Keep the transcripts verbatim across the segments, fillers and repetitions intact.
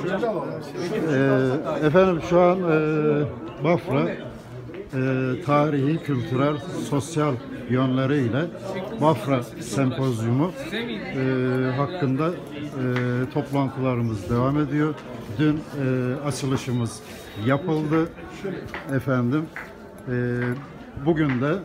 Ee, efendim şu an e, Bafra e, tarihi, kültürel, sosyal yönleriyle Bafra Sempozyumu e, hakkında e, toplantılarımız devam ediyor. Dün e, açılışımız yapıldı. Efendim e, bugün de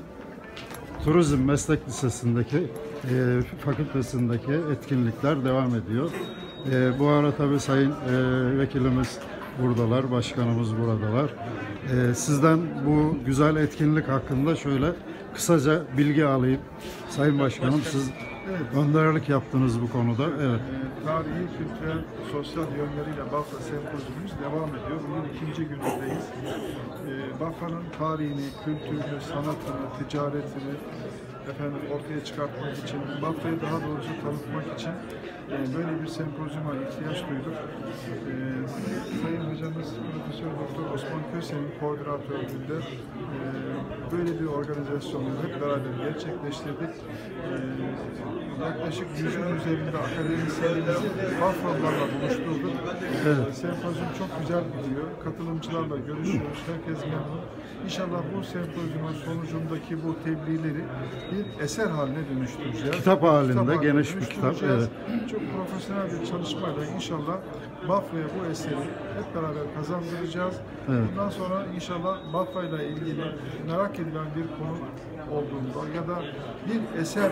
Turizm Meslek Lisesi'ndeki e, fakültesindeki etkinlikler devam ediyor. E, bu ara tabii Sayın e, Vekilimiz buradalar, Başkanımız buradalar. E, sizden bu güzel etkinlik hakkında şöyle kısaca bilgi alayım. Sayın Başkanım, siz evet, önderlik yaptınız bu konuda. Evet. E, tarihi, kültürel, sosyal yönleriyle Bafra Sempozyumumuz devam ediyor. Bugün ikinci günündeyiz. E, Bafra'nın tarihini, kültürünü, sanatını, ticaretini efendim ortaya çıkartmak için, Bafra'yı daha doğrusu tanıtmak için e, böyle bir sempozyuma ihtiyaç duyduk. E, Sayın Hocamız Profesör Doktor Osman Köse'nin koordinatörlüğünde e, böyle bir organizasyonu hep beraber gerçekleştirdik. E, yaklaşık yüzün üzerinde akademisyenimizi Bafralılarla buluşturduk. Evet. E, sempozyum çok güzel gidiyor. Katılımcılarla görüşüyoruz. Herkes memnun. İnşallah bu sempozyumun sonucundaki bu tebliğleri bir eser haline dönüştüreceğiz. Kitap halinde, kitap geniş halinde bir kitap. Evet. Çok profesyonel bir çalışmayla inşallah Bafra'ya bu eseri hep beraber kazandıracağız. Evet. Bundan sonra inşallah Bafra ile ilgili merak edilen bir konu olduğunda ya da bir eser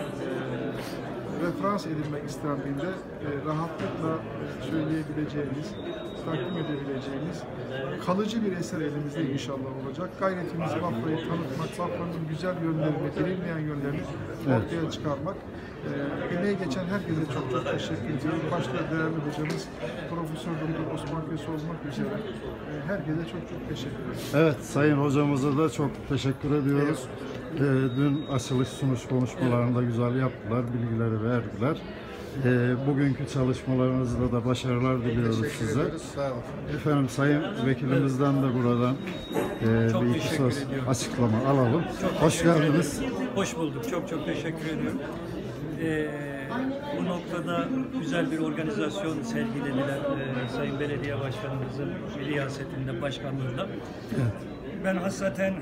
e, referans edilmek istendiğinde e, rahatlıkla e, söyleyebileceğimiz, takdim edebileceğimiz kalıcı bir eser elimizde inşallah olacak. Gayretimiz Bafra'yı tanıtmak, Bafra'nın güzel yönlerini, bilinmeyen yönlerini ortaya evet, çıkarmak. E, emeği geçen herkese çok çok teşekkür ediyorum. Başta değerli hocamız Profesör Doktor Osman Köse olmak üzere e, herkese çok çok teşekkür ederim. Evet, Sayın hocamıza da çok teşekkür ediyoruz. Evet. E, dün açılış sunuş konuşmalarında evet, güzel yaptılar, bilgileri verdiler. E, bugünkü çalışmalarınızda da başarılar diliyoruz size. Sağ olun. Efendim Sayın Vekilimizden de buradan e, bir iki söz ediyorum, açıklama alalım. Çok Hoş geldiniz. Ederim. Hoş bulduk. Çok çok teşekkür ediyorum. Ee, bu noktada güzel bir organizasyon sergilediler e, Sayın Belediye Başkanımızın riyasetinde, başkanlığında. Evet. Ben hasreten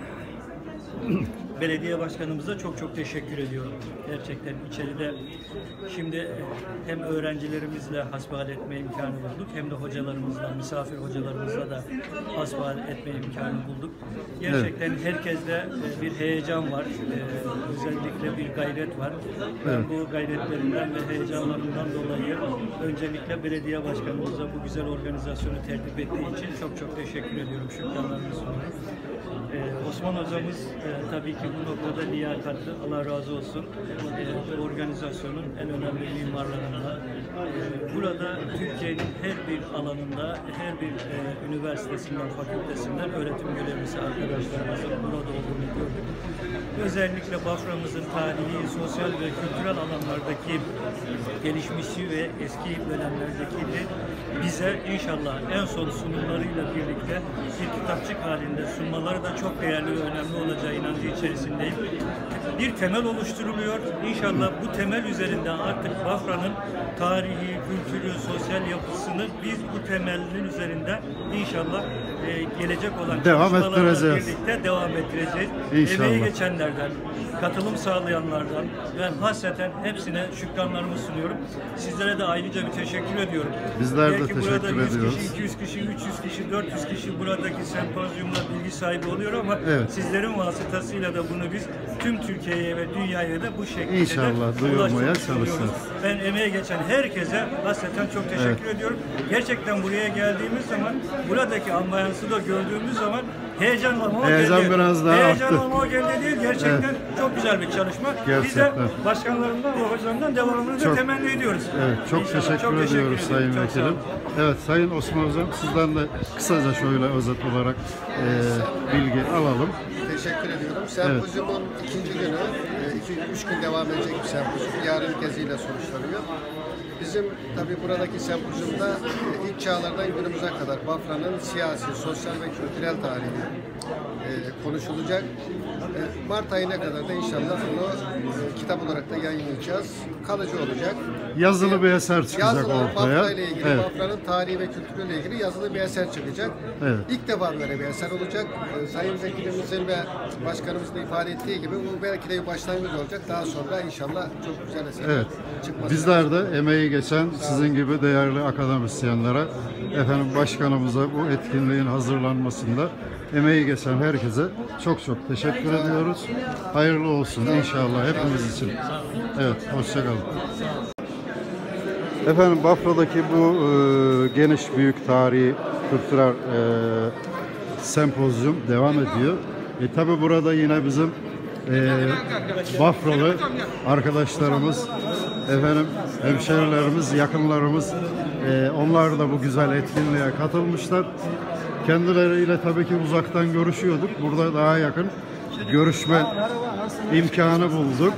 belediye başkanımıza çok çok teşekkür ediyorum. Gerçekten içeride şimdi hem öğrencilerimizle hasbihal etme imkanı bulduk, hem de hocalarımızla, misafir hocalarımızla da hasbihal etme imkanı bulduk. Gerçekten evet, herkeste bir heyecan var, özellikle bir gayret var. Ben evet, bu gayretlerinden ve heyecanlarından dolayı öncelikle belediye başkanımıza bu güzel organizasyonu tertip ettiği için çok çok teşekkür ediyorum. Şükranlarımı sunuyorum. Ee, Osman hocamız e, tabii ki bu noktada liyakatli, Allah razı olsun. E, organizasyonun en önemli mimarlarından. E, burada Türkiye'nin her bir alanında, her bir e, üniversitesinden, fakültesinden öğretim görevlisi arkadaşlarımızın burada olduğunu gördük. Özellikle Bafra'mızın tarihi, sosyal ve kültürel alanlardaki gelişmişi ve eski dönemlerdeki de bize inşallah en son sunumlarıyla birlikte bir kitapçık halinde sunmaları da çok değerli ve önemli olacağı inancı içerisindeyim. Bir temel oluşturuluyor. İnşallah bu temel üzerinde artık Bafra'nın tarihi, kültürü, sosyal yapısını biz bu temelin üzerinde inşallah e, gelecek olan devam çalışmalarla birlikte devam ettireceğiz. İnşallah. Emeği geçenlerden, katılım sağlayanlardan ben hasreten hepsine şükranlarımı sunuyorum. Sizlere de ayrıca bir teşekkür ediyorum. Bizler Belki de teşekkür burada yüz ediyoruz. kişi, iki yüz kişi, üç yüz kişi, dört yüz kişi buradaki sempozyumla bilgi sahibi oluyor ama evet, sizlerin vasıtasıyla da bunu biz tüm Türkiye'ye ve dünyaya da bu şekilde İnşallah duyurmaya çalışacağız. Ben emeğe geçen herkese hasreten çok teşekkür evet, ediyorum. Gerçekten buraya geldiğimiz zaman, buradaki ambiyansı da gördüğümüz zaman heyecanlanma Heyecan geldi. biraz daha Heyecanlanma arttı. geldi değil. Gerçekten evet, çok güzel bir çalışma. Gerçekten. Biz de başkanlarımdan ve hocamdan devamını da temenni ediyoruz. Evet, çok İnşallah. teşekkür çok ediyoruz teşekkür Sayın çok Vekilim. Evet, Sayın Osman Hocam, sizden de kısaca şöyle özet olarak e, bilgi alalım. Teşekkür ediyorum. Sempozyumun evet, ikinci günü, iki, üç gün devam edecek bir sempozyum. Yarın geziyle sonuçlanıyor. Bizim tabii buradaki sempozyumda ilk çağlardan günümüze kadar Bafra'nın siyasi, sosyal ve kültürel tarihi e, konuşulacak. E, Mart ayına kadar da inşallah bunu e, kitap olarak da yayınlayacağız. Kalıcı olacak. Yazılı bir eser çıkacak Yazılı ortaya. Bafra ile ilgili, Evet. Bafra'nın tarihi ve kültürüyle ilgili yazılı bir eser çıkacak. Evet. İlk defa böyle bir eser olacak. Ee, Sayın Vekilimizin ve Başkanımızın da ifade ettiği gibi bu belki de bir başlangıç olacak. Daha sonra inşallah çok güzel eserler Evet. çıkması. Bizler de emeği geçen sizin gibi değerli akademisyenlere, efendim başkanımıza bu etkinliğin hazırlanmasında emeği geçen herkese çok çok teşekkür ediyoruz. Hayırlı olsun inşallah hepimiz için. Evet, hoşça kalın. Efendim Bafra'daki bu e, geniş büyük tarihi kültürel e, sempozyum devam ediyor. E, tabi burada yine bizim e, Bafralı arkadaşlarımız, efendim hemşerilerimiz, yakınlarımız, e, onlar da bu güzel etkinliğe katılmışlar. Kendileriyle tabii ki uzaktan görüşüyorduk. Burada daha yakın görüşme imkanı bulduk.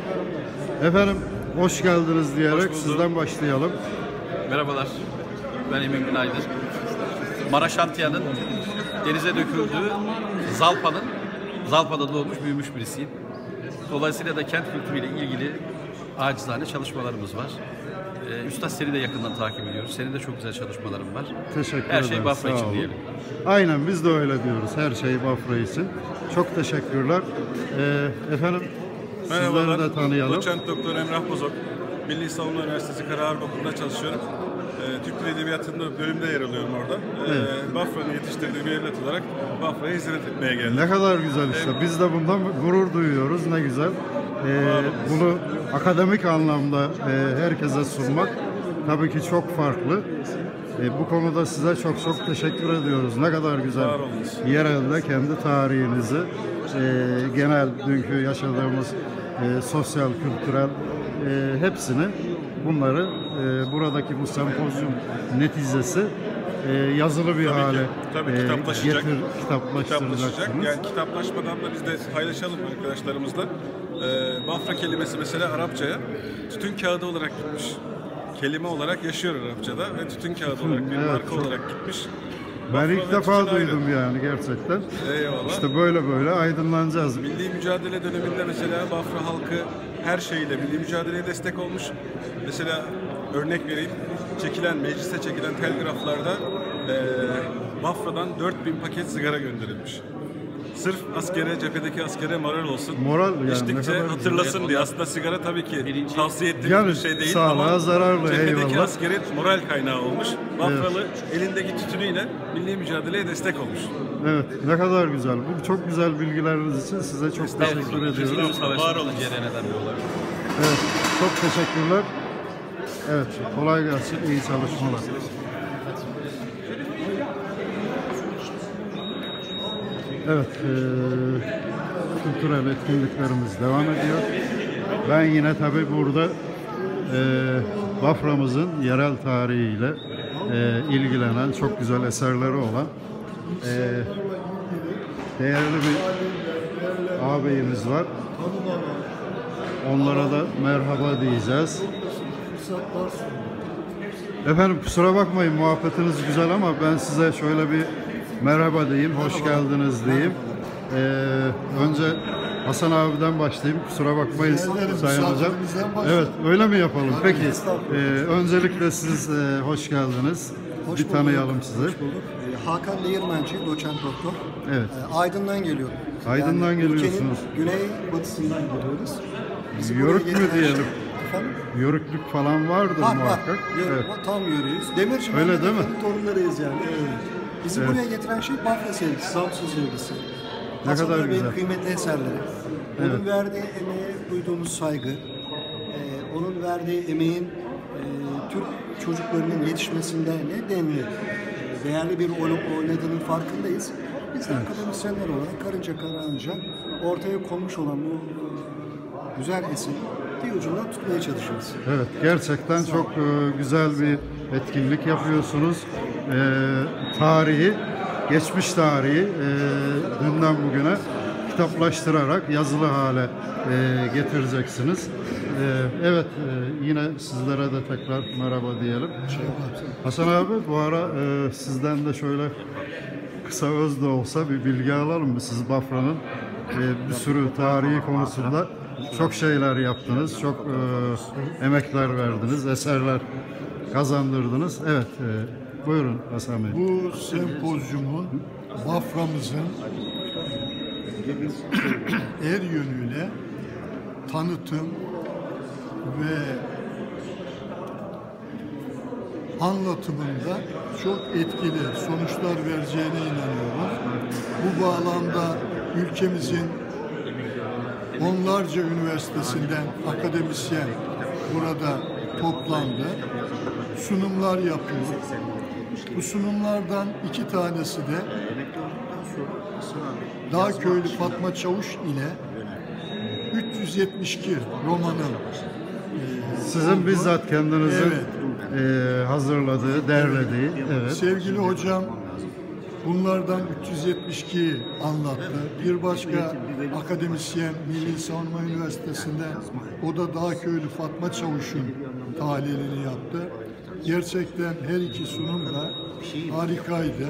Efendim hoş geldiniz diyerek Hoş sizden başlayalım. Merhabalar, ben Emin Günaydın. Maraş Antia'nın denize döküldüğü Zalpa'nın, Zalpa'da doğmuş, büyümüş birisiyim. Dolayısıyla da kent kültürüyle ilgili acizane çalışmalarımız var. Ee, Üstad seni de yakından takip ediyoruz. Senin de çok güzel çalışmaların var. Teşekkür Her ederiz. şey Bafra sağ için olun. diyelim. Aynen biz de öyle diyoruz. Her şey Bafra için. Çok teşekkürler. Ee, efendim sizleri Merhabalar, de tanıyalım. Doçent Doktor Emrah Bozok. Milli Savunma Üniversitesi Kara Harp Okulu'nda çalışıyorum. Ee, Türk Dili Edebiyatı'nda bölümde yer alıyorum orada. Ee, Evet. Bafra'nın yetiştirdiği bir evlat olarak Bafra'ya hizmet etmeye geldim. Ne kadar güzel işte. Biz de bundan gurur duyuyoruz. Ne güzel. Ee, bunu akademik anlamda e, herkese sunmak tabii ki çok farklı. E, bu konuda size çok çok teşekkür ediyoruz. Ne kadar güzel. Var olunuz. Yerelde kendi tarihinizi, e, genel dünkü yaşadığımız e, sosyal, kültürel e, hepsini bunları e, buradaki bu sempozyum neticesi e, yazılı bir Tabii ki, hale tabii e, kitaplaşacak. getir, Kitaplaşacak. kitaplaştıracaksınız. Yani kitaplaşmadan da biz de paylaşalım arkadaşlarımızla. Ee, Bafra kelimesi mesela Arapçaya tütün kağıdı olarak gitmiş. Kelime olarak yaşıyor Arapçada ve tütün kağıdı olarak bir evet, marka çok- olarak gitmiş. Ben Bafra ilk ve defa tütün ayrı. duydum yani gerçekten. Eyvallah. İşte böyle böyle aydınlanacağız. Milli mücadele döneminde mesela Bafra halkı her şeyle milli mücadeleye destek olmuş. Mesela örnek vereyim, çekilen meclise çekilen telgraflarda eee Bafra'dan dört bin paket sigara gönderilmiş. Sırf askere, cephedeki askere moral olsun. Moral yani, ne İçtikçe kadar hatırlasın güzel. diye. Aslında sigara tabii ki tavsiye ettiğimiz Yani bir şey değil sağlığa ama zararlı, cephedeki eyvallah. askerin moral kaynağı olmuş. Bafralı elindeki tütünüyle milli mücadeleye destek olmuş. Evet, ne kadar güzel. Bu çok güzel bilgileriniz için size çok teşekkür ediyoruz. Var olun neden bir olay. Evet, çok teşekkürler. Evet, kolay gelsin, iyi çalışmalar. Evet, eee kültürel etkinliklerimiz devam ediyor. Ben yine tabii burada eee Bafra'mızın yerel tarihiyle eee, ilgilenen çok güzel eserleri olan eee, değerli bir ağabeyimiz var. Onlara da merhaba diyeceğiz. Efendim kusura bakmayın muhabbetiniz güzel ama ben size şöyle bir merhaba diyeyim, hoş geldiniz diyeyim. Ee, önce Hasan abiden başlayayım, kusura bakmayın Sayın Hocam. Evet, öyle mi yapalım? Peki, ee, öncelikle siz e, hoş geldiniz. Hoş bir bulduk. tanıyalım sizi. Hoş bulduk. Ee, Hakan Değirmenci, doçent doktor. Evet. Ee, Aydın'dan geliyorum. Aydın'dan Yani geliyorsunuz. ülkenin güney batısından geliyoruz. Bizi Yörük buraya mü getiren diyelim? şey- Efendim? Yörüklük falan vardır Var var. muhakkak. Yörük, Evet. tam yörüyüz. Demirci Öyle Mehmet değil mi? Efendi torunlarıyız yani. Evet. Bizi Evet. buraya getiren şey Bafra sevgisi, Samsun sevgisi. Ne Hasan kadar Bey'in güzel. kıymetli eserleri. Onun Evet. verdiği emeğe duyduğumuz saygı, e, onun verdiği emeğin e, Türk çocuklarının yetişmesinde ne denli e, değerli bir rol oynadığının farkındayız. Biz de akademisyenler olarak karınca kararınca ortaya konmuş olan bu e, güzel eseri bir ucundan tutmaya çalışıyoruz. Evet, gerçekten çok e, güzel bir etkinlik yapıyorsunuz. E, tarihi, geçmiş tarihi e, dünden bugüne kitaplaştırarak yazılı hale e, getireceksiniz. E, evet, e, yine sizlere de tekrar merhaba diyelim. Hasan abi, bu ara e, sizden de şöyle kısa öz de olsa bir bilgi alalım mı? Siz Bafra'nın e, bir sürü tarihi konusunda çok şeyler yaptınız, çok e, emekler verdiniz, eserler kazandırdınız. Evet, e, buyurun Hasan Bey. Bu sempozyumun Bafra'mızın her yönüyle tanıtım ve anlatımında çok etkili sonuçlar vereceğine inanıyorum. Bu bağlamda ülkemizin onlarca üniversitesinden akademisyen burada toplandı. Sunumlar yapıyor. Bu sunumlardan iki tanesi de Dağköylü Fatma Çavuş ile üç yüz yetmiş iki romanın Sizin bizzat kendinizin Evet. e, hazırladığı, derlediği. Evet. Sevgili hocam bunlardan üç yüz yetmiş ikiyi anlattı. Bir başka akademisyen Milli Savunma Üniversitesi'nde o da Dağköylü Fatma Çavuş'un tahlilini yaptı. Gerçekten her iki sunum da harikaydı.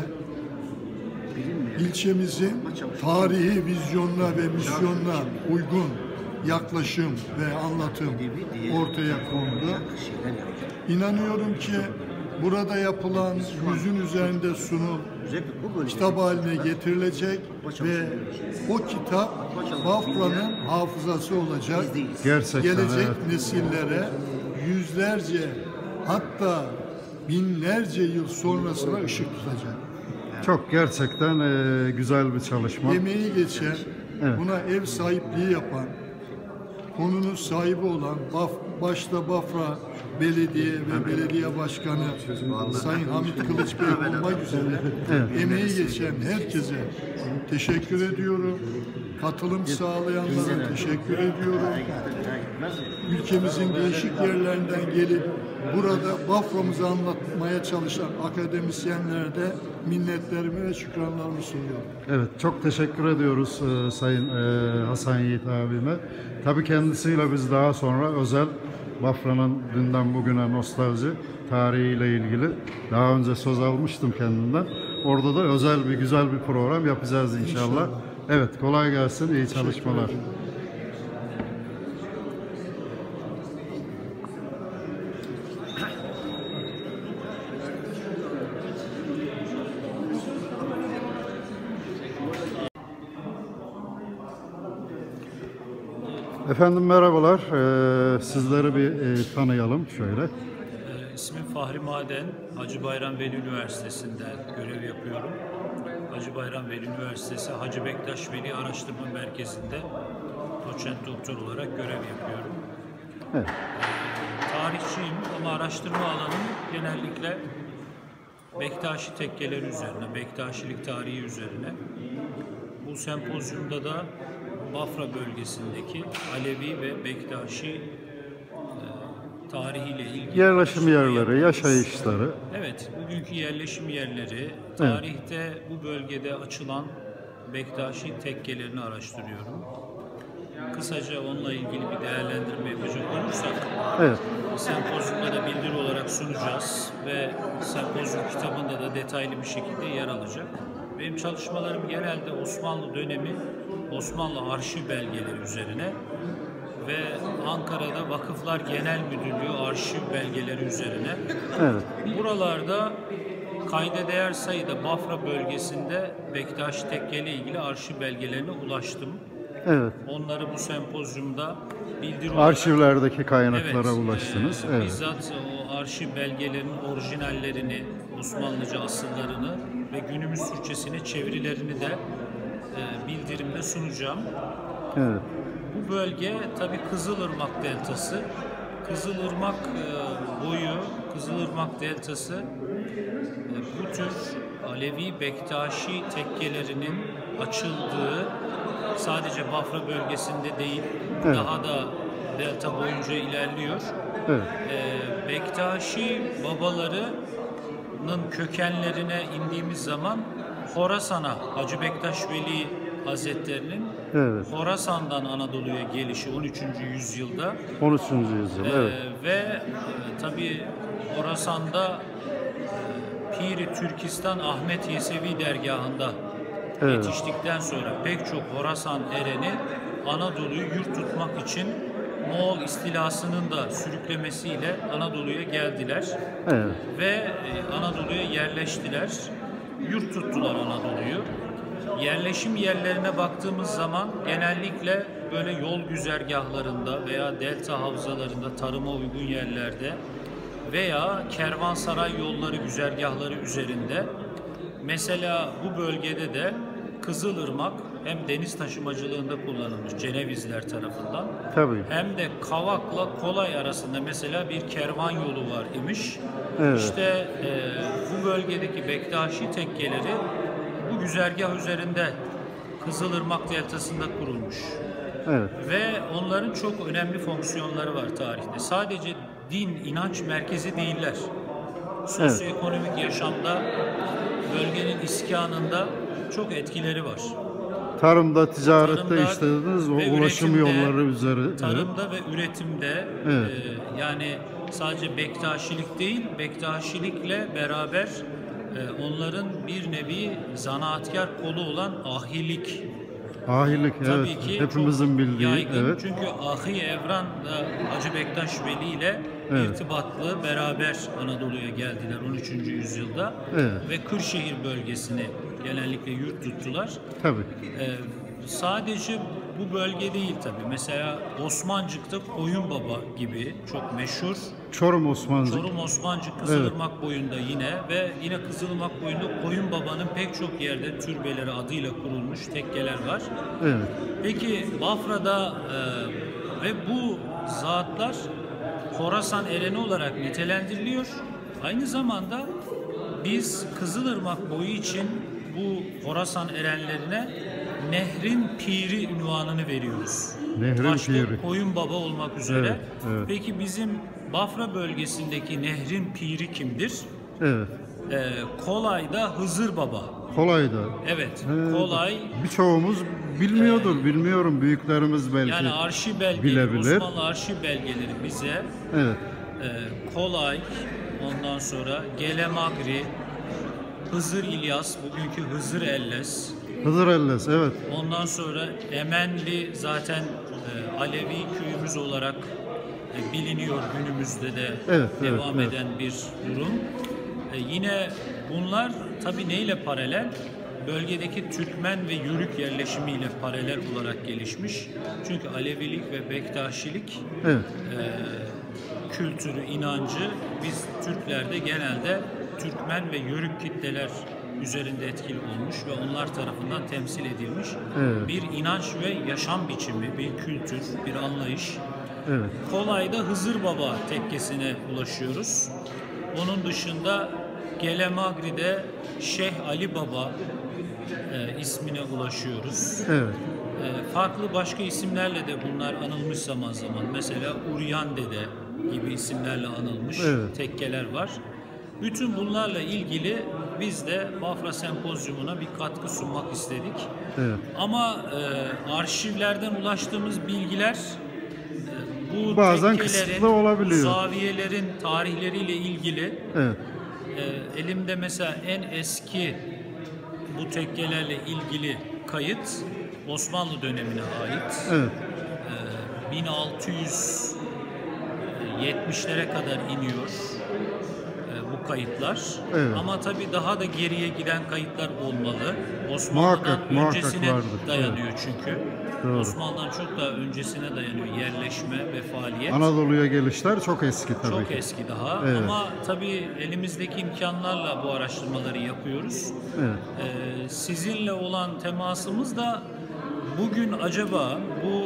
İlçemizin tarihi vizyonuna ve misyonuna uygun yaklaşım ve anlatım ortaya kondu. İnanıyorum ki burada yapılan yüzün üzerinde sunum kitap haline getirilecek ve o kitap Bafra'nın hafızası olacak. Gerçekten, Gelecek evet. nesillere yüzlerce hatta binlerce yıl sonrasına ışık tutacak. Çok gerçekten e, güzel bir çalışma. Emeği geçen, Evet. buna ev sahipliği yapan, konunun sahibi olan Baf, başta Bafra Belediye ve Belediye Başkanı Sayın Hamit Kılıç Bey olmak üzere Evet. emeği geçen herkese teşekkür ediyorum. Katılım sağlayanlara teşekkür ediyorum. Ülkemizin değişik yerlerinden gelip burada Bafra'mızı anlatmaya çalışan akademisyenlere de minnetlerimi ve şükranlarımı sunuyorum. Evet, çok teşekkür ediyoruz e, Sayın e, Hasan Yiğit abime. Tabii kendisiyle biz daha sonra özel Bafra'nın dünden bugüne nostalji tarihiyle ilgili daha önce söz almıştım kendinden. Orada da özel bir güzel bir program yapacağız inşallah. İnşallah. Evet, kolay gelsin, iyi çalışmalar. Efendim merhabalar. Ee, sizleri bir e, tanıyalım şöyle. İsmim Fahri Maden, Hacı Bayram Veli Üniversitesi'nde görev yapıyorum. Hacı Bayram Veli Üniversitesi Hacı Bektaş Veli Araştırma Merkezi'nde doçent doktor olarak görev yapıyorum. Evet. Tarihçiyim ama araştırma alanım genellikle Bektaşi tekkeleri üzerine, Bektaşilik tarihi üzerine. Bu sempozyumda da Bafra bölgesindeki Alevi ve Bektaşi e, tarihiyle ilgili Yerleşim yerleri, yapıyoruz. yaşayışları. Evet, bugünkü yerleşim yerleri, tarihte bu bölgede açılan Bektaşi tekkelerini araştırıyorum. Kısaca onunla ilgili bir değerlendirme yapacak olursak, Evet. sempozyumda da bildiri olarak sunacağız ve sempozyum kitabında da detaylı bir şekilde yer alacak. Benim çalışmalarım genelde Osmanlı dönemi, Osmanlı arşiv belgeleri üzerine ve Ankara'da Vakıflar Genel Müdürlüğü arşiv belgeleri üzerine. Evet. Buralarda kayda değer sayıda Bafra bölgesinde Bektaşi Tekke ile ilgili arşiv belgelerine ulaştım. Evet. Onları bu sempozyumda bildiri olarak... Arşivlerdeki kaynaklara Evet, ulaştınız. e, Evet. Bizzat o arşiv belgelerinin orijinallerini, Osmanlıca asıllarını ve günümüz Türkçesine çevirilerini de e, bildirimde sunacağım. Evet. Bu bölge tabii Kızılırmak Deltası. Kızılırmak e, boyu, Kızılırmak Deltası e, bu tür Alevi Bektaşi tekkelerinin açıldığı sadece Bafra bölgesinde değil, Evet. daha da delta boyunca ilerliyor. Evet. E, Bektaşi babalarının kökenlerine indiğimiz zaman Horasan'a, Hacı Bektaş Veli Hazretlerinin Evet. Horasan'dan Anadolu'ya gelişi on üçüncü yüzyılda on üçüncü yüzyıl. e, Evet. ve e, tabii Horasan'da e, Piri Türkistan Ahmet Yesevi dergahında Evet. yetiştikten sonra pek çok Horasan ereni Anadolu'yu yurt tutmak için Moğol istilasının da sürüklemesiyle Anadolu'ya geldiler. Evet. Ve e, Anadolu'ya yerleştiler. Yurt tuttular Anadolu'yu. Yerleşim yerlerine baktığımız zaman genellikle böyle yol güzergahlarında veya delta havzalarında tarıma uygun yerlerde veya kervansaray yolları güzergahları üzerinde. Mesela bu bölgede de Kızılırmak hem deniz taşımacılığında kullanılmış Cenevizler tarafından, Tabii. hem de Kavak'la Kolay arasında mesela bir kervan yolu var imiş. Evet. İşte e, bu bölgedeki Bektaşi tekkeleri bu güzergah üzerinde Kızılırmak deltasında kurulmuş. Evet. Ve onların çok önemli fonksiyonları var tarihte. Sadece din, inanç merkezi değiller. Sosyoekonomik yaşamda, bölgenin iskanında çok etkileri var. Tarımda, ticarette Tarımda işlediniz, o ve ulaşım üretimde, yolları üzeri. Tarımda ve üretimde Evet. e, yani sadece Bektaşilik değil, Bektaşilikle beraber e, onların bir nevi zanaatkar kolu olan ahilik. Ahilik, Tabii evet. ki Hepimizin çok bildiği. yaygın. Evet. Çünkü Ahi Evran da Hacı Bektaş Veli ile Evet. irtibatlı beraber Anadolu'ya geldiler on üçüncü yüzyılda. Evet. Ve Kırşehir bölgesini genellikle yurt tuttular. Tabii. Ee, sadece bu bölge değil tabii. Mesela Osmancık'ta Koyunbaba gibi çok meşhur. Çorum Osmancık. Çorum Osmancık Kızılırmak boyunda yine ve yine Kızılırmak boyunda Koyunbaba'nın pek çok yerde türbeleri adıyla kurulmuş tekkeler var. Evet. Peki Bafra'da e, ve bu zatlar Horasan ereni olarak nitelendiriliyor. Aynı zamanda biz Kızılırmak boyu için bu Horasan erenlerine Nehrin Piri unvanını veriyoruz. Nehrin Başta Piri. Koyunbaba olmak üzere. Evet, evet. Peki bizim Bafra bölgesindeki Nehrin Piri kimdir? Evet. Ee, Kolay'da Hızır Baba. Kolay da. Evet, Ee, Kolay. Birçoğumuz bilmiyordur. Bilmiyorum. Büyüklerimiz belki. Yani arşiv belgeleri, bilebilir. Osmanlı arşiv belgeleri bize Evet. e, Kolay, ondan sonra Gelemagri, Hızır İlyas, bugünkü Hızır Elles, Hızır Elles, evet. ondan sonra Emenli zaten e, Alevi köyümüz olarak e, biliniyor günümüzde de Evet, evet, devam evet. eden bir durum. E, yine bunlar tabii neyle paralel? Bölgedeki Türkmen ve Yörük yerleşimiyle paralel olarak gelişmiş. Çünkü Alevilik ve Bektaşilik Evet. e, kültürü, inancı biz Türklerde genelde Türkmen ve Yörük kitleler üzerinde etkili olmuş ve onlar tarafından temsil edilmiş Evet. bir inanç ve yaşam biçimi, bir kültür, bir anlayış. Evet. Kolay'da Hızır Baba tekkesine ulaşıyoruz. Onun dışında Gelemagri'de Şeyh Ali Baba e, ismine ulaşıyoruz. Evet. E, farklı başka isimlerle de bunlar anılmış zaman zaman. Mesela Uryan Dede gibi isimlerle anılmış Evet. tekkeler var. Bütün bunlarla ilgili biz de Bafra Sempozyumuna bir katkı sunmak istedik. Evet. Ama e, arşivlerden ulaştığımız bilgiler e, bu Bazen tekkelerin, kısıtlı olabiliyor. zaviyelerin tarihleriyle ilgili. Evet. E, elimde mesela en eski bu tekkelerle ilgili kayıt Osmanlı dönemine ait. Evet. E, bin altı yüz yetmişlere kadar iniyor e, bu kayıtlar. Evet. Ama tabii daha da geriye giden kayıtlar olmalı. Osmanlı'dan Muhakkak, muhakkak öncesine vardır. dayanıyor çünkü. Doğru. Osmanlı'dan çok daha öncesine dayanıyor yerleşme ve faaliyet. Anadolu'ya gelişler çok eski tabii Çok ki. eski daha Evet. ama tabii elimizdeki imkanlarla bu araştırmaları yapıyoruz. Evet. Ee, sizinle olan temasımız da bugün acaba bu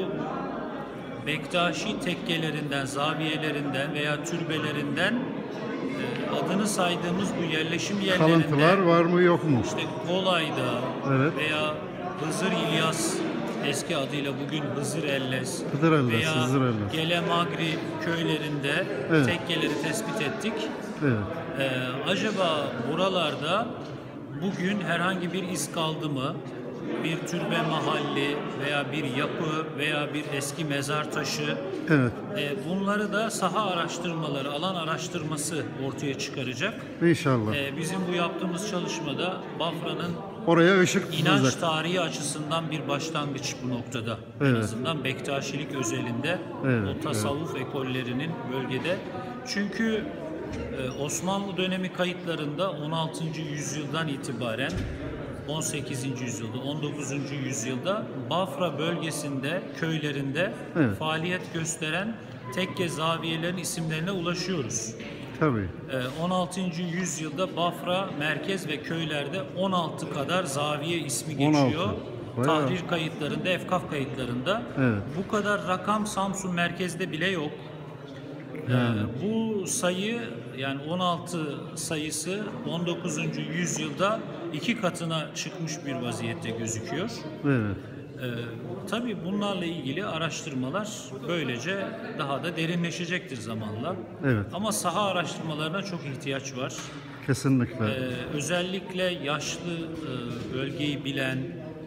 Bektaşi tekkelerinden, zaviyelerinden veya türbelerinden e, adını saydığımız bu yerleşim yerlerinde Kalıntılar var mı yok mu? işte Kolay'da Evet. veya Hızır İlyas eski adıyla bugün Hızır Elles Hızır Elles, veya Hızır Elles. Gelemagri köylerinde Evet. tekkeleri tespit ettik. Evet. Ee, acaba buralarda bugün herhangi bir iz kaldı mı? Bir türbe mahalli veya bir yapı veya bir eski mezar taşı. Evet. Ee, bunları da saha araştırmaları, alan araştırması ortaya çıkaracak. İnşallah. Ee, bizim bu yaptığımız çalışmada Bafra'nın oraya ışık İnanç tutacak. tarihi açısından bir başlangıç bu noktada. En Evet. azından Bektaşilik özelinde Evet, o tasavvuf ekollerinin bölgede. Çünkü e, Osmanlı dönemi kayıtlarında on altıncı yüzyıldan itibaren on sekizinci yüzyılda, on dokuzuncu yüzyılda Bafra bölgesinde, köylerinde Evet. faaliyet gösteren tekke zaviyelerin isimlerine ulaşıyoruz. Tabii. Ee, on altıncı yüzyılda Bafra merkez ve köylerde on altı kadar zaviye ismi on altı. geçiyor. Bayağı. Tahrir kayıtlarında, efkaf kayıtlarında. Evet. Bu kadar rakam Samsun merkezde bile yok. Ee, bu sayı, yani on altı sayısı on dokuzuncu yüzyılda iki katına çıkmış bir vaziyette gözüküyor. Evet. Ee, tabii bunlarla ilgili araştırmalar böylece daha da derinleşecektir zamanla. Evet. Ama saha araştırmalarına çok ihtiyaç var. Kesinlikle. Ee, özellikle yaşlı e, bölgeyi bilen,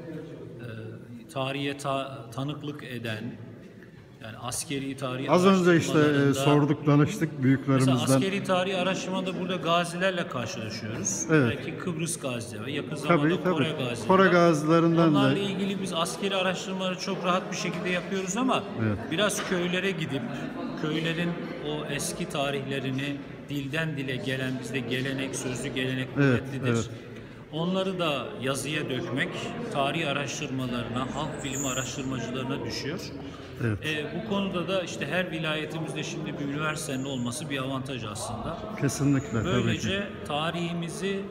e, tarihe ta- tanıklık eden, yani askeri tarih Az önce işte e, araştırmalarında- sorduk, danıştık Mesela büyüklerimizden. askeri tarih araştırmada burada gazilerle karşılaşıyoruz. Evet. Belki Kıbrıs gazileri, yakın zamanda Tabii Kore tabii. gazileri. Kore gazilerinden Onlarla de ilgili biz askeri araştırmaları çok rahat bir şekilde yapıyoruz ama Evet. biraz köylere gidip köylerin o eski tarihlerini dilden dile gelen, bizde gelenek, sözlü gelenek Evet, kuvvetlidir. evet. Onları da yazıya dökmek tarih araştırmalarına, halk bilimi araştırmacılarına düşüyor. Evet. E, bu konuda da işte her vilayetimizde şimdi bir üniversitenin olması bir avantaj aslında. kesinlikle tabii ki. Böylece tarihimizi, e,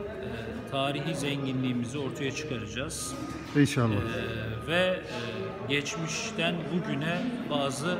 tarihi zenginliğimizi ortaya çıkaracağız. İnşallah. E, ve e, geçmişten bugüne bazı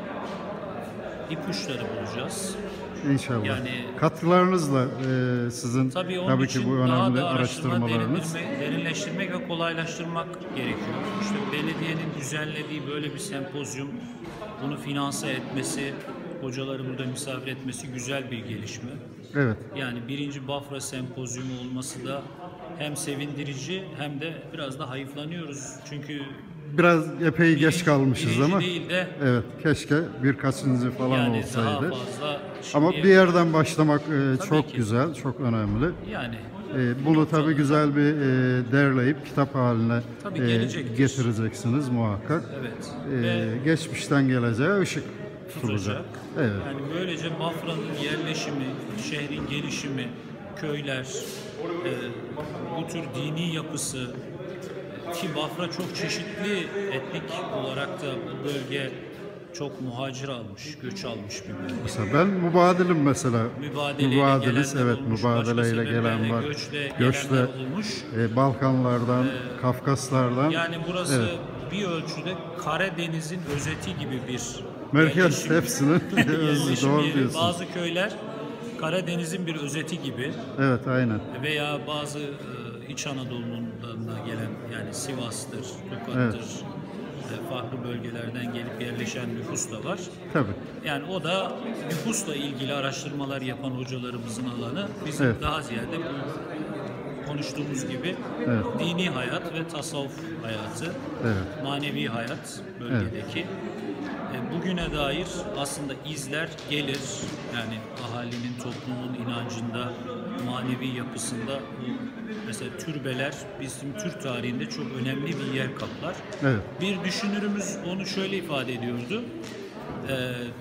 ipuçları bulacağız. İnşallah. yani- Katkılarınızla e, sizin Tabii tabii, onun ki için bu daha önemli da araştırma, araştırmalarınız. derinleştirmek, derinleştirmek ve kolaylaştırmak gerekiyor. İşte belediyenin düzenlediği böyle bir sempozyum, bunu finanse etmesi, hocaları burada misafir etmesi güzel bir gelişme. Evet. Yani birinci Bafra sempozyumu olması da hem sevindirici hem de biraz da hayıflanıyoruz. Çünkü Biraz epey geç birinci- kalmışız birinci ama değil de evet, keşke birkaçıncı falan yani olsaydı. daha fazla Ama şimdiye- bir yerden başlamak e, Tabii çok ki. güzel, çok önemli. yani E, bunu tabii güzel bir e, derleyip kitap haline Tabii e, gelecektir. getireceksiniz muhakkak. evet. E, Ve geçmişten geleceğe ışık tutulacak. tutacak. Evet. Yani böylece Bafra'nın yerleşimi, şehrin gelişimi, köyler, e, bu tür dini yapısı, e, ki Bafra çok çeşitli etnik olarak da bu bölge çok muhacir almış, göç almış bir bölge. Mesela ben mübadilim mesela. Mübadeleyle Mübadiliz, gelenler evet, olmuş, mübadeleyle başka gelen sebeplerle var. Göçle, Göçle, gelenler olmuş. e, Balkanlardan, Kafkaslardan. Yani burası Evet. bir ölçüde Karadeniz'in özeti gibi bir Merkez yerleşim- hepsinin özü, yerleşim doğru yeri. diyorsun. Bazı köyler Karadeniz'in bir özeti gibi Evet, aynen. veya bazı e, İç Anadolu'nun da gelen, yani Sivas'tır, Tokat'tır, e, farklı bölgelerden gelip yerleşen nüfus da var. Tabii. Yani o da nüfusla ilgili araştırmalar yapan hocalarımızın alanı. Bizim Evet. daha ziyade bu konuştuğumuz gibi Evet. dini hayat ve tasavvuf hayatı, Evet. manevi hayat bölgedeki. E, Bugüne dair aslında izler gelir. Yani ahalinin, toplumun inancında, manevi yapısında bu mesela türbeler bizim Türk tarihinde çok önemli bir yer kaplar. Evet. Bir düşünürümüz onu şöyle ifade ediyordu. Ee,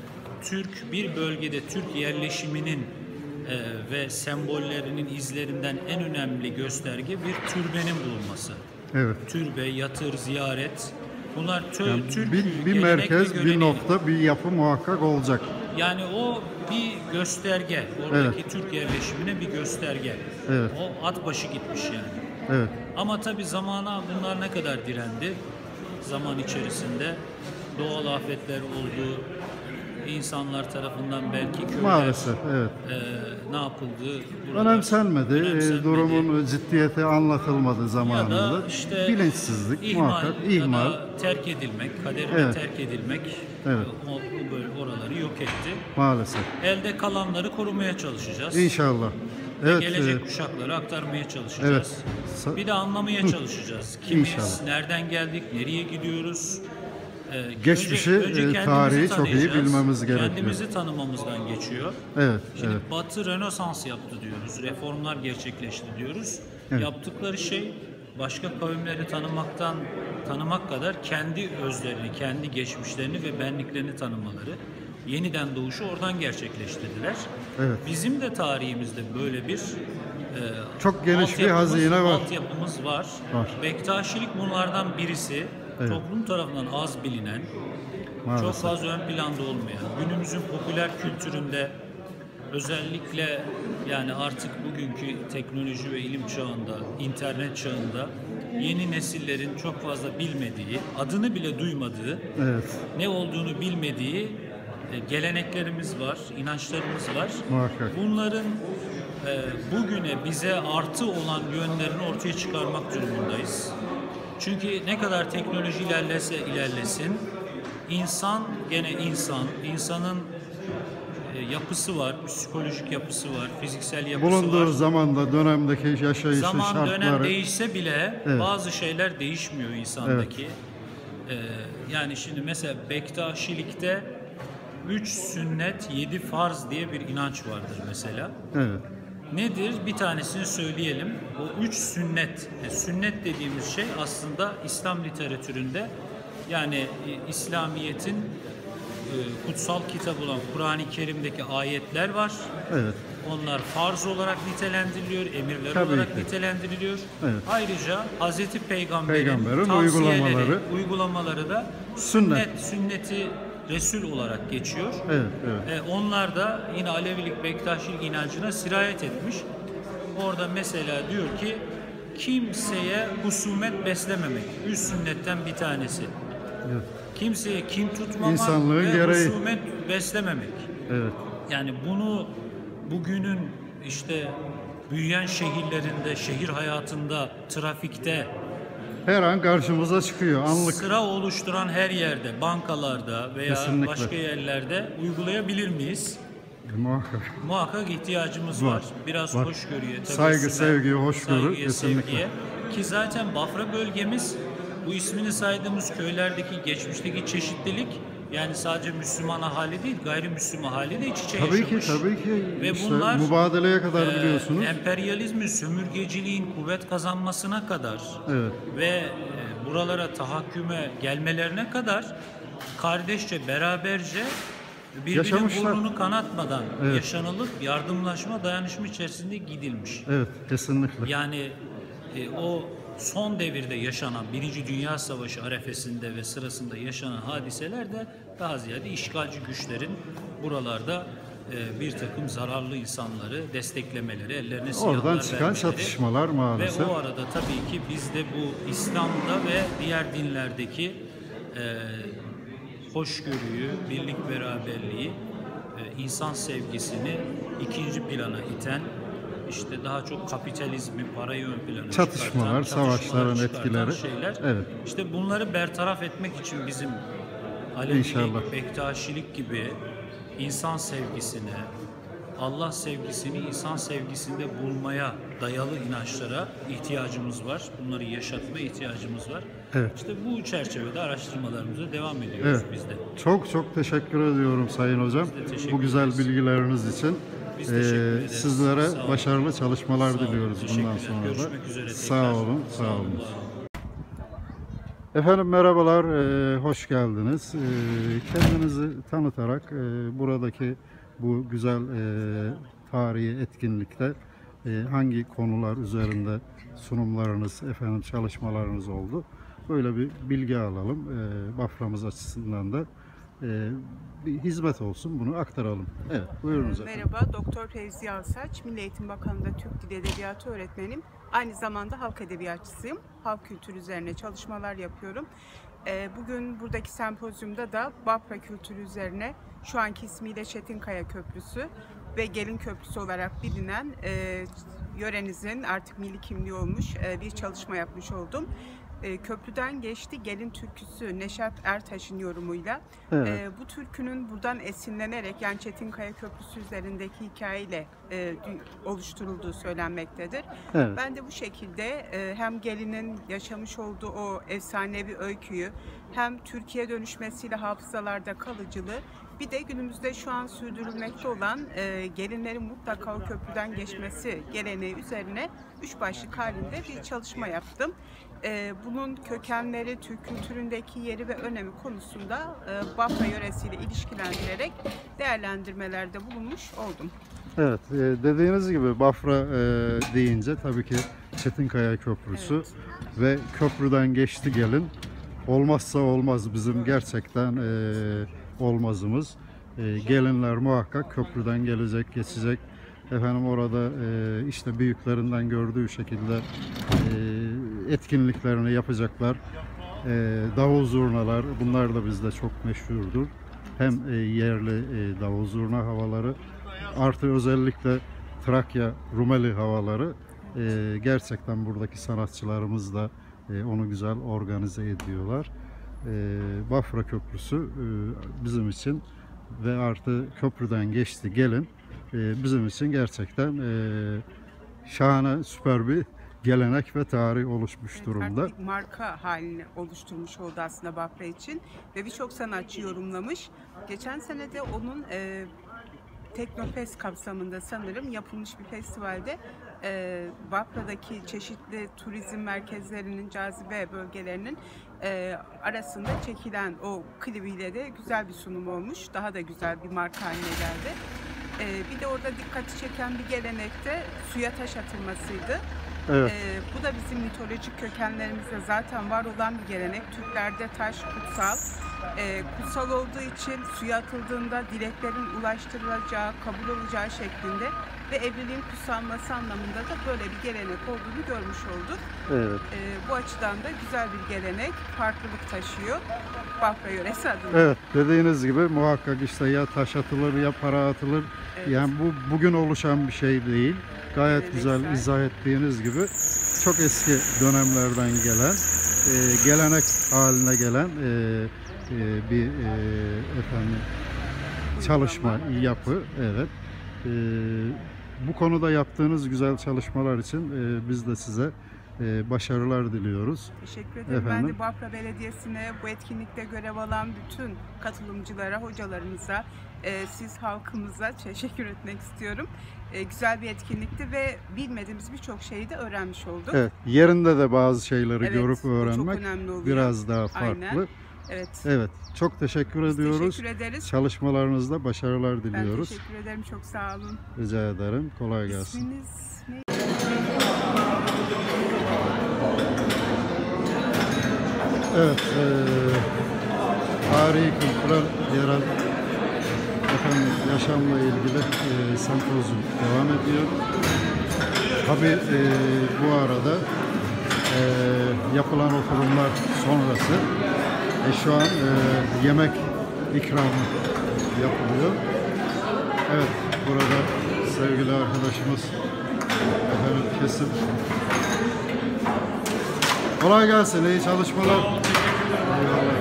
Türk bir bölgede Türk yerleşiminin e, ve sembollerinin izlerinden en önemli gösterge bir türbenin bulunması. Evet. Türbe, yatır, ziyaret. Bunlar tö- Yani Türk bir, bir gelenek ve merkez, bir göreneği. nokta, bir yapı muhakkak olacak. Yani o bir gösterge. Oradaki Türk yerleşimine bir gösterge. Evet. O at başı gitmiş yani. Evet. Ama tabii zamana bunlar ne kadar direndi? Zaman içerisinde doğal afetler oldu. İnsanlar tarafından belki köyler Maalesef, evet. e, ne yapıldı? Buralar Önemsenmedi, e, önemsenmedi. durumun ciddiyeti anlatılmadı ya zamanında. da işte Bilinçsizlik, ihmal, muhakkak, ihmal. ya da terk edilmek, kaderine Evet. terk edilmek Evet. o, o böyle oraları yok etti. Maalesef. Elde kalanları korumaya çalışacağız. İnşallah. Evet. Gelecek e, kuşaklara aktarmaya çalışacağız. Evet. Sa- Bir de anlamaya çalışacağız. Kimiz, İnşallah. nereden geldik, nereye gidiyoruz? Ee, Geçmişi, e, kendimizi tarihi çok iyi tanıyacağız. bilmemiz gerekiyor. Kendimizi tanımamızdan geçiyor. Evet, Şimdi evet. Batı Rönesans yaptı diyoruz, reformlar gerçekleşti diyoruz. Evet. Yaptıkları şey başka kavimleri tanımaktan tanımak kadar kendi özlerini, kendi geçmişlerini ve benliklerini tanımaları, yeniden doğuşu oradan gerçekleştirdiler. Evet. Bizim de tarihimizde böyle bir e, Çok geniş bir altyapımız- hazine var. Altyapımız var. Var. Bektaşilik bunlardan birisi. Evet. Toplum tarafından az bilinen, Maalesef. çok fazla ön planda olmayan, günümüzün popüler kültüründe özellikle yani artık bugünkü teknoloji ve ilim çağında, internet çağında yeni nesillerin çok fazla bilmediği, adını bile duymadığı, Evet. ne olduğunu bilmediği e, geleneklerimiz var, inançlarımız var. Muhakkak. Bunların e, bugüne bize artı olan yönlerini ortaya çıkarmak durumundayız. Çünkü ne kadar teknoloji ilerlese ilerlesin, insan gene insan, insanın e, yapısı var, psikolojik yapısı var, fiziksel yapısı Bulunduğu var. zamanda, dönemdeki yaşayışı, Zaman şartları. dönem değişse bile Evet. bazı şeyler değişmiyor insandaki. Ee, yani şimdi mesela Bektaşilikte üç sünnet, yedi farz diye bir inanç vardır mesela. Evet. Nedir? Bir tanesini söyleyelim. O üç sünnet, e, sünnet dediğimiz şey aslında İslam literatüründe yani e, İslamiyet'in e, kutsal kitabı olan Kur'an-ı Kerim'deki ayetler var. Evet. Onlar farz olarak nitelendiriliyor, emirler Tabii olarak ki. nitelendiriyor. Evet. Ayrıca Hazreti Peygamber'in, Peygamber'in tavsiyeleri, uygulamaları. uygulamaları da Sünnet. sünnet, sünneti Resul olarak geçiyor. Evet, evet. E, onlar da yine Alevilik, Bektaşilik inancına sirayet etmiş. Orada mesela diyor ki kimseye husumet beslememek. Üç sünnetten bir tanesi. Evet. Kimseye kin tutmamak İnsanlığın ve gereği. husumet beslememek. Evet. Yani bunu bugünün işte büyüyen şehirlerinde, şehir hayatında, trafikte Her an karşımıza çıkıyor. Anlık. sıra oluşturan her yerde, bankalarda veya Kesinlikle. başka yerlerde uygulayabilir miyiz? Muhakkak. Muhakkak ihtiyacımız Var, var. Biraz var. hoşgörüye, tebessüme, Saygı, sevgi, hoşgörü, saygıya, kesinlikle. sevgiye. Ki zaten Bafra bölgemiz bu ismini saydığımız köylerdeki geçmişteki çeşitlilik yani sadece Müslüman ahali değil, gayrimüslim ahali de iç içe Tabii yaşamış. ki, tabii ki. Ve İşte bunlar mübadeleye kadar e, biliyorsunuz. emperyalizmin, sömürgeciliğin kuvvet kazanmasına kadar Evet. ve e, buralara tahakküme gelmelerine kadar kardeşçe, beraberce birbirinin Yaşamışlar. burnunu kanatmadan Evet. yaşanılıp yardımlaşma, dayanışma içerisinde gidilmiş. Evet, kesinlikle. Yani e, o son devirde yaşanan Birinci Dünya Savaşı arefesinde ve sırasında yaşanan hadiseler de daha ziyade işgalci güçlerin buralarda e, bir takım zararlı insanları desteklemeleri, ellerine silahlar Oradan çıkan vermeleri. çatışmalar maalesef. Ve o arada tabii ki biz de bu İslam'da ve diğer dinlerdeki e, hoşgörüyü, birlik beraberliği, e, insan sevgisini ikinci plana iten, işte daha çok kapitalizmi, parayı ön plana Çatışmalar, çıkartan, savaşların çatışmaları etkileri. çıkartan şeyler. Evet. İşte bunları bertaraf etmek için bizim Alevilik, İnşallah. Bektaşilik gibi insan sevgisine, Allah sevgisini insan sevgisinde bulmaya dayalı inançlara ihtiyacımız var. Bunları yaşatmaya ihtiyacımız var. Evet. İşte bu çerçevede araştırmalarımıza devam ediyoruz Evet. biz de. Çok çok teşekkür ediyorum Sayın Hocam. Biz de teşekkür Bu güzel ederiz. bilgileriniz için. Biz teşekkür Ee, ederiz. sizlere Sağ olun. başarılı çalışmalar Sağ olun, diliyoruz bundan teşekkürler. sonra da. Görüşmek üzere tekrar. Sağ olun, sağ olun. var olun. Efendim merhabalar, e, hoş geldiniz. E, kendinizi tanıtarak e, buradaki bu güzel e, tarihi etkinlikte e, hangi konular üzerinde sunumlarınız, efendim çalışmalarınız oldu? Böyle bir bilgi alalım. E, Bafra'mız açısından da e, bir hizmet olsun, bunu aktaralım. Evet, buyurunuz efendim. Merhaba, Doktor Fevziye Alsaç, Milli Eğitim Bakanlığı'nda Türk Dili Edebiyatı öğretmenim. Aynı zamanda halk edebiyatçısıyım. Halk kültürü üzerine çalışmalar yapıyorum. Bugün buradaki sempozyumda da Bafra kültürü üzerine şu anki ismiyle Çetinkaya Köprüsü ve Gelin Köprüsü olarak bilinen e, yörenizin artık milli kimliği olmuş e, bir çalışma yapmış oldum. E, köprüden geçti Gelin Türküsü Neşat Ertaş'ın yorumuyla. Evet. E, bu türkünün buradan esinlenerek yani Çetinkaya Köprüsü üzerindeki hikayeyle e, oluşturulduğu söylenmektedir. Evet. Ben de bu şekilde e, hem gelinin yaşamış olduğu o efsanevi öyküyü hem Türkiye dönüşmesiyle hafızalarda kalıcılığı, bir de günümüzde şu an sürdürülmekte olan e, gelinlerin mutlaka o köprüden geçmesi geleneği üzerine üç başlık halinde bir çalışma yaptım. E, bunun kökenleri, Türk kültüründeki yeri ve önemi konusunda e, Bafra yöresiyle ilişkilendirerek değerlendirmelerde bulunmuş oldum. Evet, e, dediğiniz gibi Bafra e, deyince tabii ki Çetinkaya Köprüsü, Evet. ve köprüden geçti gelin. Olmazsa olmaz, bizim gerçekten e, olmazımız. E, gelinler muhakkak köprüden gelecek, geçecek. Efendim orada e, işte büyüklerinden gördüğü şekilde e, etkinliklerini yapacaklar. E, davul zurnalar, bunlar da bizde çok meşhurdur. Hem e, yerli e, davul zurna havaları, artı özellikle Trakya Rumeli havaları, e, gerçekten buradaki sanatçılarımız da e, onu güzel organize ediyorlar. E, Bafra Köprüsü e, bizim için ve artı köprüden geçti gelin e, bizim için gerçekten e, şahane, süper bir gelenek ve tarih oluşmuş Evet, durumda. artık bir marka halini oluşturmuş oldu aslında Bafra için ve birçok sanatçı yorumlamış. Geçen sene de onun e, Teknofest kapsamında sanırım yapılmış bir festivalde e, Bafra'daki çeşitli turizm merkezlerinin, cazibe bölgelerinin e, arasında çekilen o klibiyle de güzel bir sunum olmuş. Daha da güzel bir marka haline geldi. E, bir de orada dikkati çeken bir gelenek de suya taş atılmasıydı. Evet. Ee, bu da bizim mitolojik kökenlerimizde zaten var olan bir gelenek. Türklerde taş kutsal. Ee, kutsal olduğu için suya atıldığında dileklerin ulaştırılacağı, kabul olacağı şeklinde ve evliliğin kutsanması anlamında da böyle bir gelenek olduğunu görmüş olduk. Evet. Ee, bu açıdan da güzel bir gelenek, farklılık taşıyor Bafra yöresi adına. Evet, dediğiniz gibi muhakkak işte ya taş atılır ya para atılır. Evet. Yani bu bugün oluşan bir şey değil. Gayet Evet, güzel güzel. izah ettiğiniz gibi çok eski dönemlerden gelen, e, gelenek haline gelen e, e, bir e, efendim çalışma, yapı. Evet. E, bu konuda yaptığınız güzel çalışmalar için e, biz de size e, başarılar diliyoruz. Teşekkür ederim. Efendim? Ben de Bafra Belediyesi'ne, bu etkinlikte görev alan bütün katılımcılara, hocalarımıza, e, siz halkımıza teşekkür etmek istiyorum. E, güzel bir etkinlikti ve bilmediğimiz birçok şeyi de öğrenmiş olduk. Evet, yerinde de bazı şeyleri Evet, görüp bu çok öğrenmek önemli oluyor. biraz daha farklı. Aynen. Evet. Evet, çok teşekkür Biz ediyoruz. teşekkür ederiz. Çalışmalarınızda başarılar Ben diliyoruz. teşekkür ederim. Çok sağ olun. Rica ederim. Kolay gelsin. İsminiz ne? Evet, e, tarihi, kültürel, yerel efendim, yaşamla ilgili e, sempozyum devam ediyor. Tabii e, bu arada e, yapılan oturumlar sonrası e, şu an e, yemek ikramı yapılıyor. Evet, burada sevgili arkadaşımız efendim kesim. Kolay gelsin, iyi çalışmalar. Eyvallah.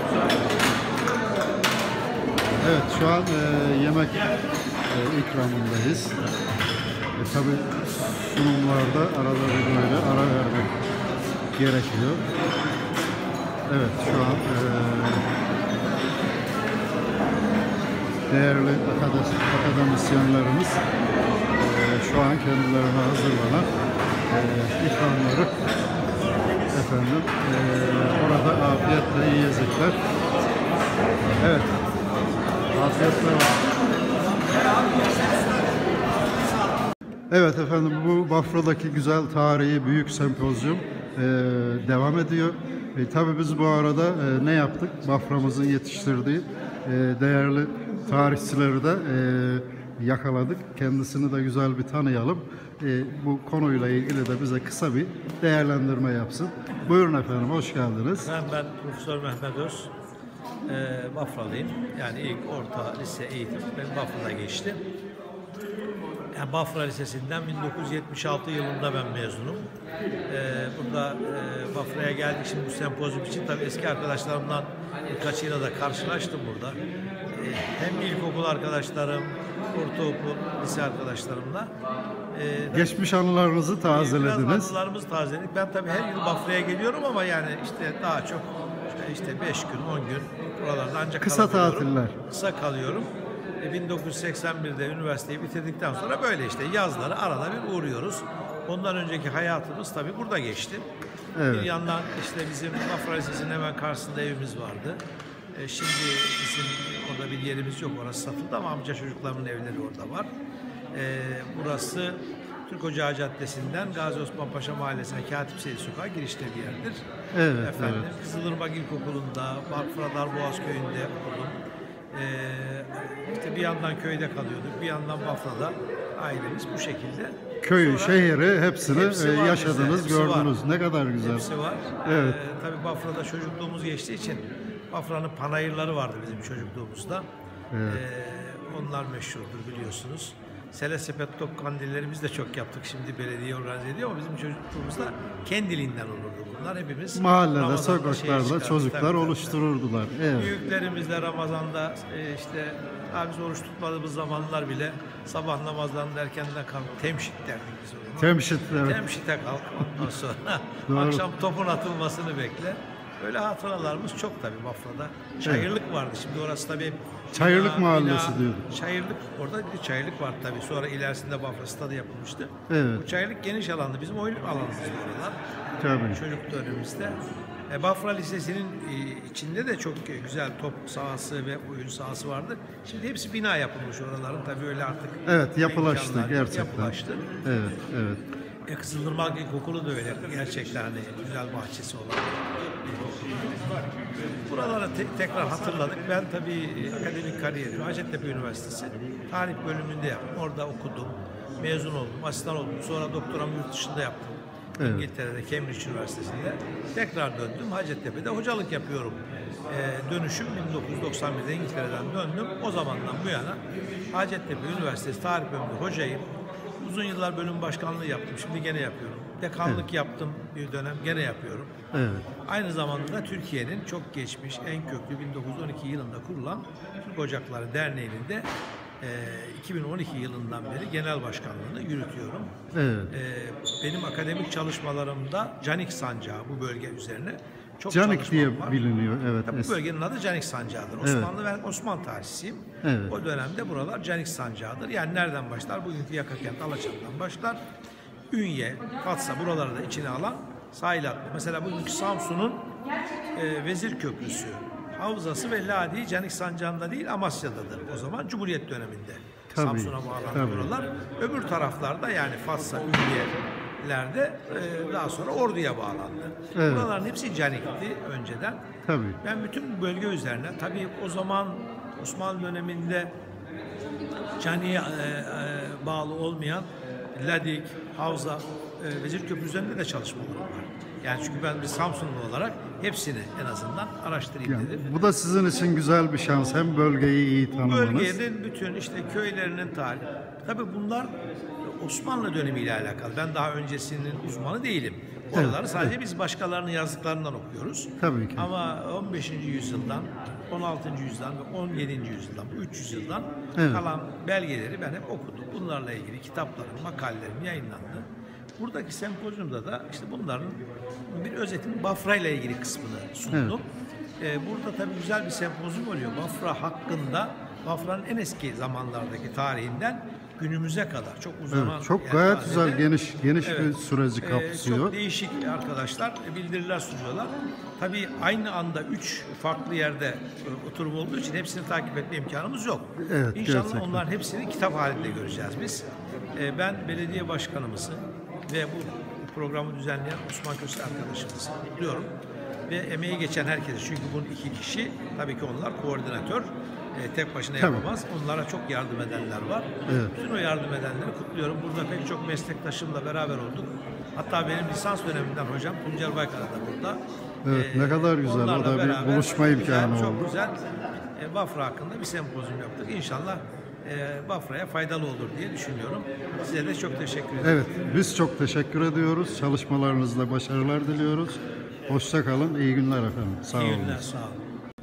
Evet, şu an e, yemek e, ikramındayız. E, Tabi sunumlarda arada bir böyle ara vermek gerekiyor. Evet, şu an e, değerli akademik, akademisyenlerimiz e, şu an kendilerine hazırlanan e, ikramları efendim e, orada afiyetle yiyecekler. Evet, afiyetler olsun. Evet efendim, bu Bafra'daki güzel tarihi büyük sempozyum e, devam ediyor. E, tabii biz bu arada e, ne yaptık? Bafra'mızın yetiştirdiği e, değerli tarihçileri de e, yakaladık. Kendisini de güzel bir tanıyalım. E, bu konuyla ilgili de bize kısa bir değerlendirme yapsın. Buyurun efendim, hoş geldiniz. Ben, ben Profesör Mehmet Öz, e, Bafralıyım. Yani ilk orta lise eğitim benim Bafra'da geçti. Yani Bafra Lisesi'nden bin dokuz yüz yetmiş altı yılında ben mezunum. Ee, burada e, Bafra'ya geldik şimdi bu sempozyum için. Tabii eski arkadaşlarımdan birkaçıyla da karşılaştım burada. Ee, hem ilkokul arkadaşlarım, ortaokul, lise arkadaşlarımla. Ee, Geçmiş anılarınızı tazelediniz. Biraz anılarımızı tazeledik. Ben tabii her yıl Bafra'ya geliyorum ama yani işte daha çok işte işte beş gün, on gün buralarda ancak Kısa kalabiliyorum. tatiller. Kısa kalıyorum. E, bin dokuz yüz seksen bir'de üniversiteyi bitirdikten sonra böyle işte yazları arada bir uğruyoruz. Ondan önceki hayatımız tabii burada geçti. Evet. Bir yandan işte bizim Bafra Lisesi'nin hemen karşısında evimiz vardı. E, şimdi bizim orada bir yerimiz yok, orası satıldı ama amca çocuklarımın evleri orada var. E, burası Türk Ocağı Caddesi'nden Gazi Osman Paşa Mahallesi'ne Katip Seyit Sokağı girişte bir yerdir. Evet, Efendim, evet. Kızılırmak İlkokulu'nda, Bafra Darboğaz Köyü'nde okudum. E, işte bir yandan köyde kalıyorduk, bir yandan Bafra'da ailemiz bu şekilde. Köyü, Sonra şehri hepsini hepsi e, var yaşadınız, bizde, hepsi gördünüz. var. Ne kadar güzel. Hepsi var. Evet. Ee, tabii Bafra'da çocukluğumuz geçtiği için Bafra'nın panayırları vardı bizim çocukluğumuzda. Evet. Ee, onlar meşhurdur biliyorsunuz. Sele sepet top kandillerimizi de çok yaptık. Şimdi belediye organize ediyor ama bizim çocukluğumuzda kendiliğinden olurdu bunlar. Hepimiz Mahallede, Ramazan'da şeye sokaklarda çıkardık. çocuklar Tabii, tabii. oluştururdular. Evet. Büyüklerimizle Ramazan'da e, işte daha biz oruç tutmadığımız zamanlar bile sabah namazlarında erkenden kalkıp temşit derdik biz o zaman. Temşit, evet. Temşite kalk ondan sonra Doğru. akşam topun atılmasını bekle. Öyle hatıralarımız çok tabii Bafra'da. Çayırlık vardı. Şimdi orası tabii Çayırlık bina- Mahallesi bina- diyorduk. Çayırlık, orada bir çayırlık vardı tabii. Sonra ilerisinde Bafra stadı yapılmıştı. Evet. Bu çayırlık geniş alandı. Bizim oyun alanımızdı oralar. Tabii. Çocuk dönemimizde. E, Bafra Lisesi'nin e, içinde de çok güzel top sahası ve oyun sahası vardı. Şimdi hepsi bina yapılmış oraların. Tabii öyle artık. Evet, yapılaştı imkanlar yok, gerçekten. Yapılaştı. Evet, evet. E, Kızılırmak İlkokulu da öyle. Gerçekten hani güzel bahçesi olan bir ilkokul. Buraları te- tekrar hatırladık. Ben tabii e, akademik kariyerimi Hacettepe Üniversitesi tarih bölümünde yaptım. Orada okudum. Mezun oldum. Asistan oldum. Sonra doktoramı yurt dışında yaptım. Evet. İngiltere'de Cambridge Üniversitesi'nde. Tekrar döndüm. Hacettepe'de hocalık yapıyorum. Ee, dönüşüm bin dokuz yüz doksan bir'de İngiltere'den döndüm. O zamandan bu yana Hacettepe Üniversitesi tarih bölümünde hocayım. Uzun yıllar bölüm başkanlığı yaptım. Şimdi gene yapıyorum. Dekanlık Evet. yaptım bir dönem. Gene yapıyorum. Evet. Aynı zamanda da Türkiye'nin çok geçmiş, en köklü bin dokuz yüz on iki yılında kurulan Türk Ocakları Derneği'nin de e, iki bin on iki yılından beri genel başkanlığını yürütüyorum. Evet. E, benim akademik çalışmalarımda Canik Sancağı bu bölge üzerine çok Canik çalışmam diye var. biliniyor. Evet. Tabii es- bu bölgenin adı Canik Sancağı'dır. Osmanlı, ben Osmanlı tarihçisiyim. Evet. O dönemde buralar Canik Sancağı'dır. Yani nereden başlar? Bugünkü Yakakent, Alaçatı'dan başlar. Ünye, Fatsa buraları da içine alan sahil hattı. Mesela bugünkü Samsun'un e, Vezir Köprüsü, havzası ve Ladi Canik Sancağı'nda değil Amasya'dadır. O zaman Cumhuriyet döneminde Tabii, Samsun'a bağlandı tabii. buralar. Öbür taraflarda yani Fatsa, Ünye'lerde e, daha sonra Ordu'ya bağlandı. Evet. Buraların hepsi Canik'ti önceden. Tabii. Ben bütün bu bölge üzerine, tabii o zaman Osmanlı döneminde Canik'e e, e, bağlı olmayan Ladik, Havza, e, Vezir Köprü üzerinde de çalışmalarım var. Yani çünkü ben bir Samsunlu olarak hepsini en azından araştırayım Yani dedim. bu da sizin için güzel bir şans. Hem bölgeyi iyi Bu tanımanız. bölgenin bütün işte köylerinin tarihi. Tabii bunlar Osmanlı dönemiyle alakalı. Ben daha öncesinin uzmanı değilim. Oraları Evet, sadece evet. biz başkalarının yazdıklarından okuyoruz. Tabii ki. Ama on beşinci yüzyıldan, on altıncı yüzyıldan ve on yedinci yüzyıldan, bu üç yüz yıldan Evet. kalan belgeleri ben hep okudum. Bunlarla ilgili kitaplarım, makalelerim yayınlandı. Buradaki sempozyumda da işte bunların bir özetini Bafra ile ilgili kısmını sundum. Ee, burada tabii güzel bir sempozyum oluyor. Bafra hakkında, Bafra'nın en eski zamanlardaki tarihinden günümüze kadar çok uzun Evet, çok gayet güzel, geniş geniş bir süreci Ee, kapsıyor. çok değişik arkadaşlar bildiriler sunuyorlar. Tabii aynı anda üç farklı yerde e, oturum olduğu için hepsini takip etme imkanımız yok. Evet, İnşallah gerçekten. onların hepsini kitap halinde göreceğiz biz. Ee, ben belediye başkanımızı ve bu programı düzenleyen Osman Köse arkadaşımızı kutluyorum. Ve emeği geçen herkesi, çünkü bunun iki kişi, tabii ki onlar koordinatör. E, tek başına Tabii. yapamaz. Onlara çok yardım edenler var. Evet. Bütün o yardım edenleri kutluyorum. Burada pek çok meslektaşımla beraber olduk. Hatta benim lisans dönemimden hocam Tuncer Baykara da burada. Evet, ne kadar güzel. O onlarla da bir beraber buluşma güzel, imkanı çok oldu. güzel e, Bafra hakkında bir sempozyum yaptık. İnşallah e, Bafra'ya faydalı olur diye düşünüyorum. Size de çok teşekkür ederim. Evet, biz çok teşekkür ediyoruz. Çalışmalarınızda başarılar diliyoruz. Hoşça kalın, iyi günler efendim. Sağ İyi olun. günler, sağ olun.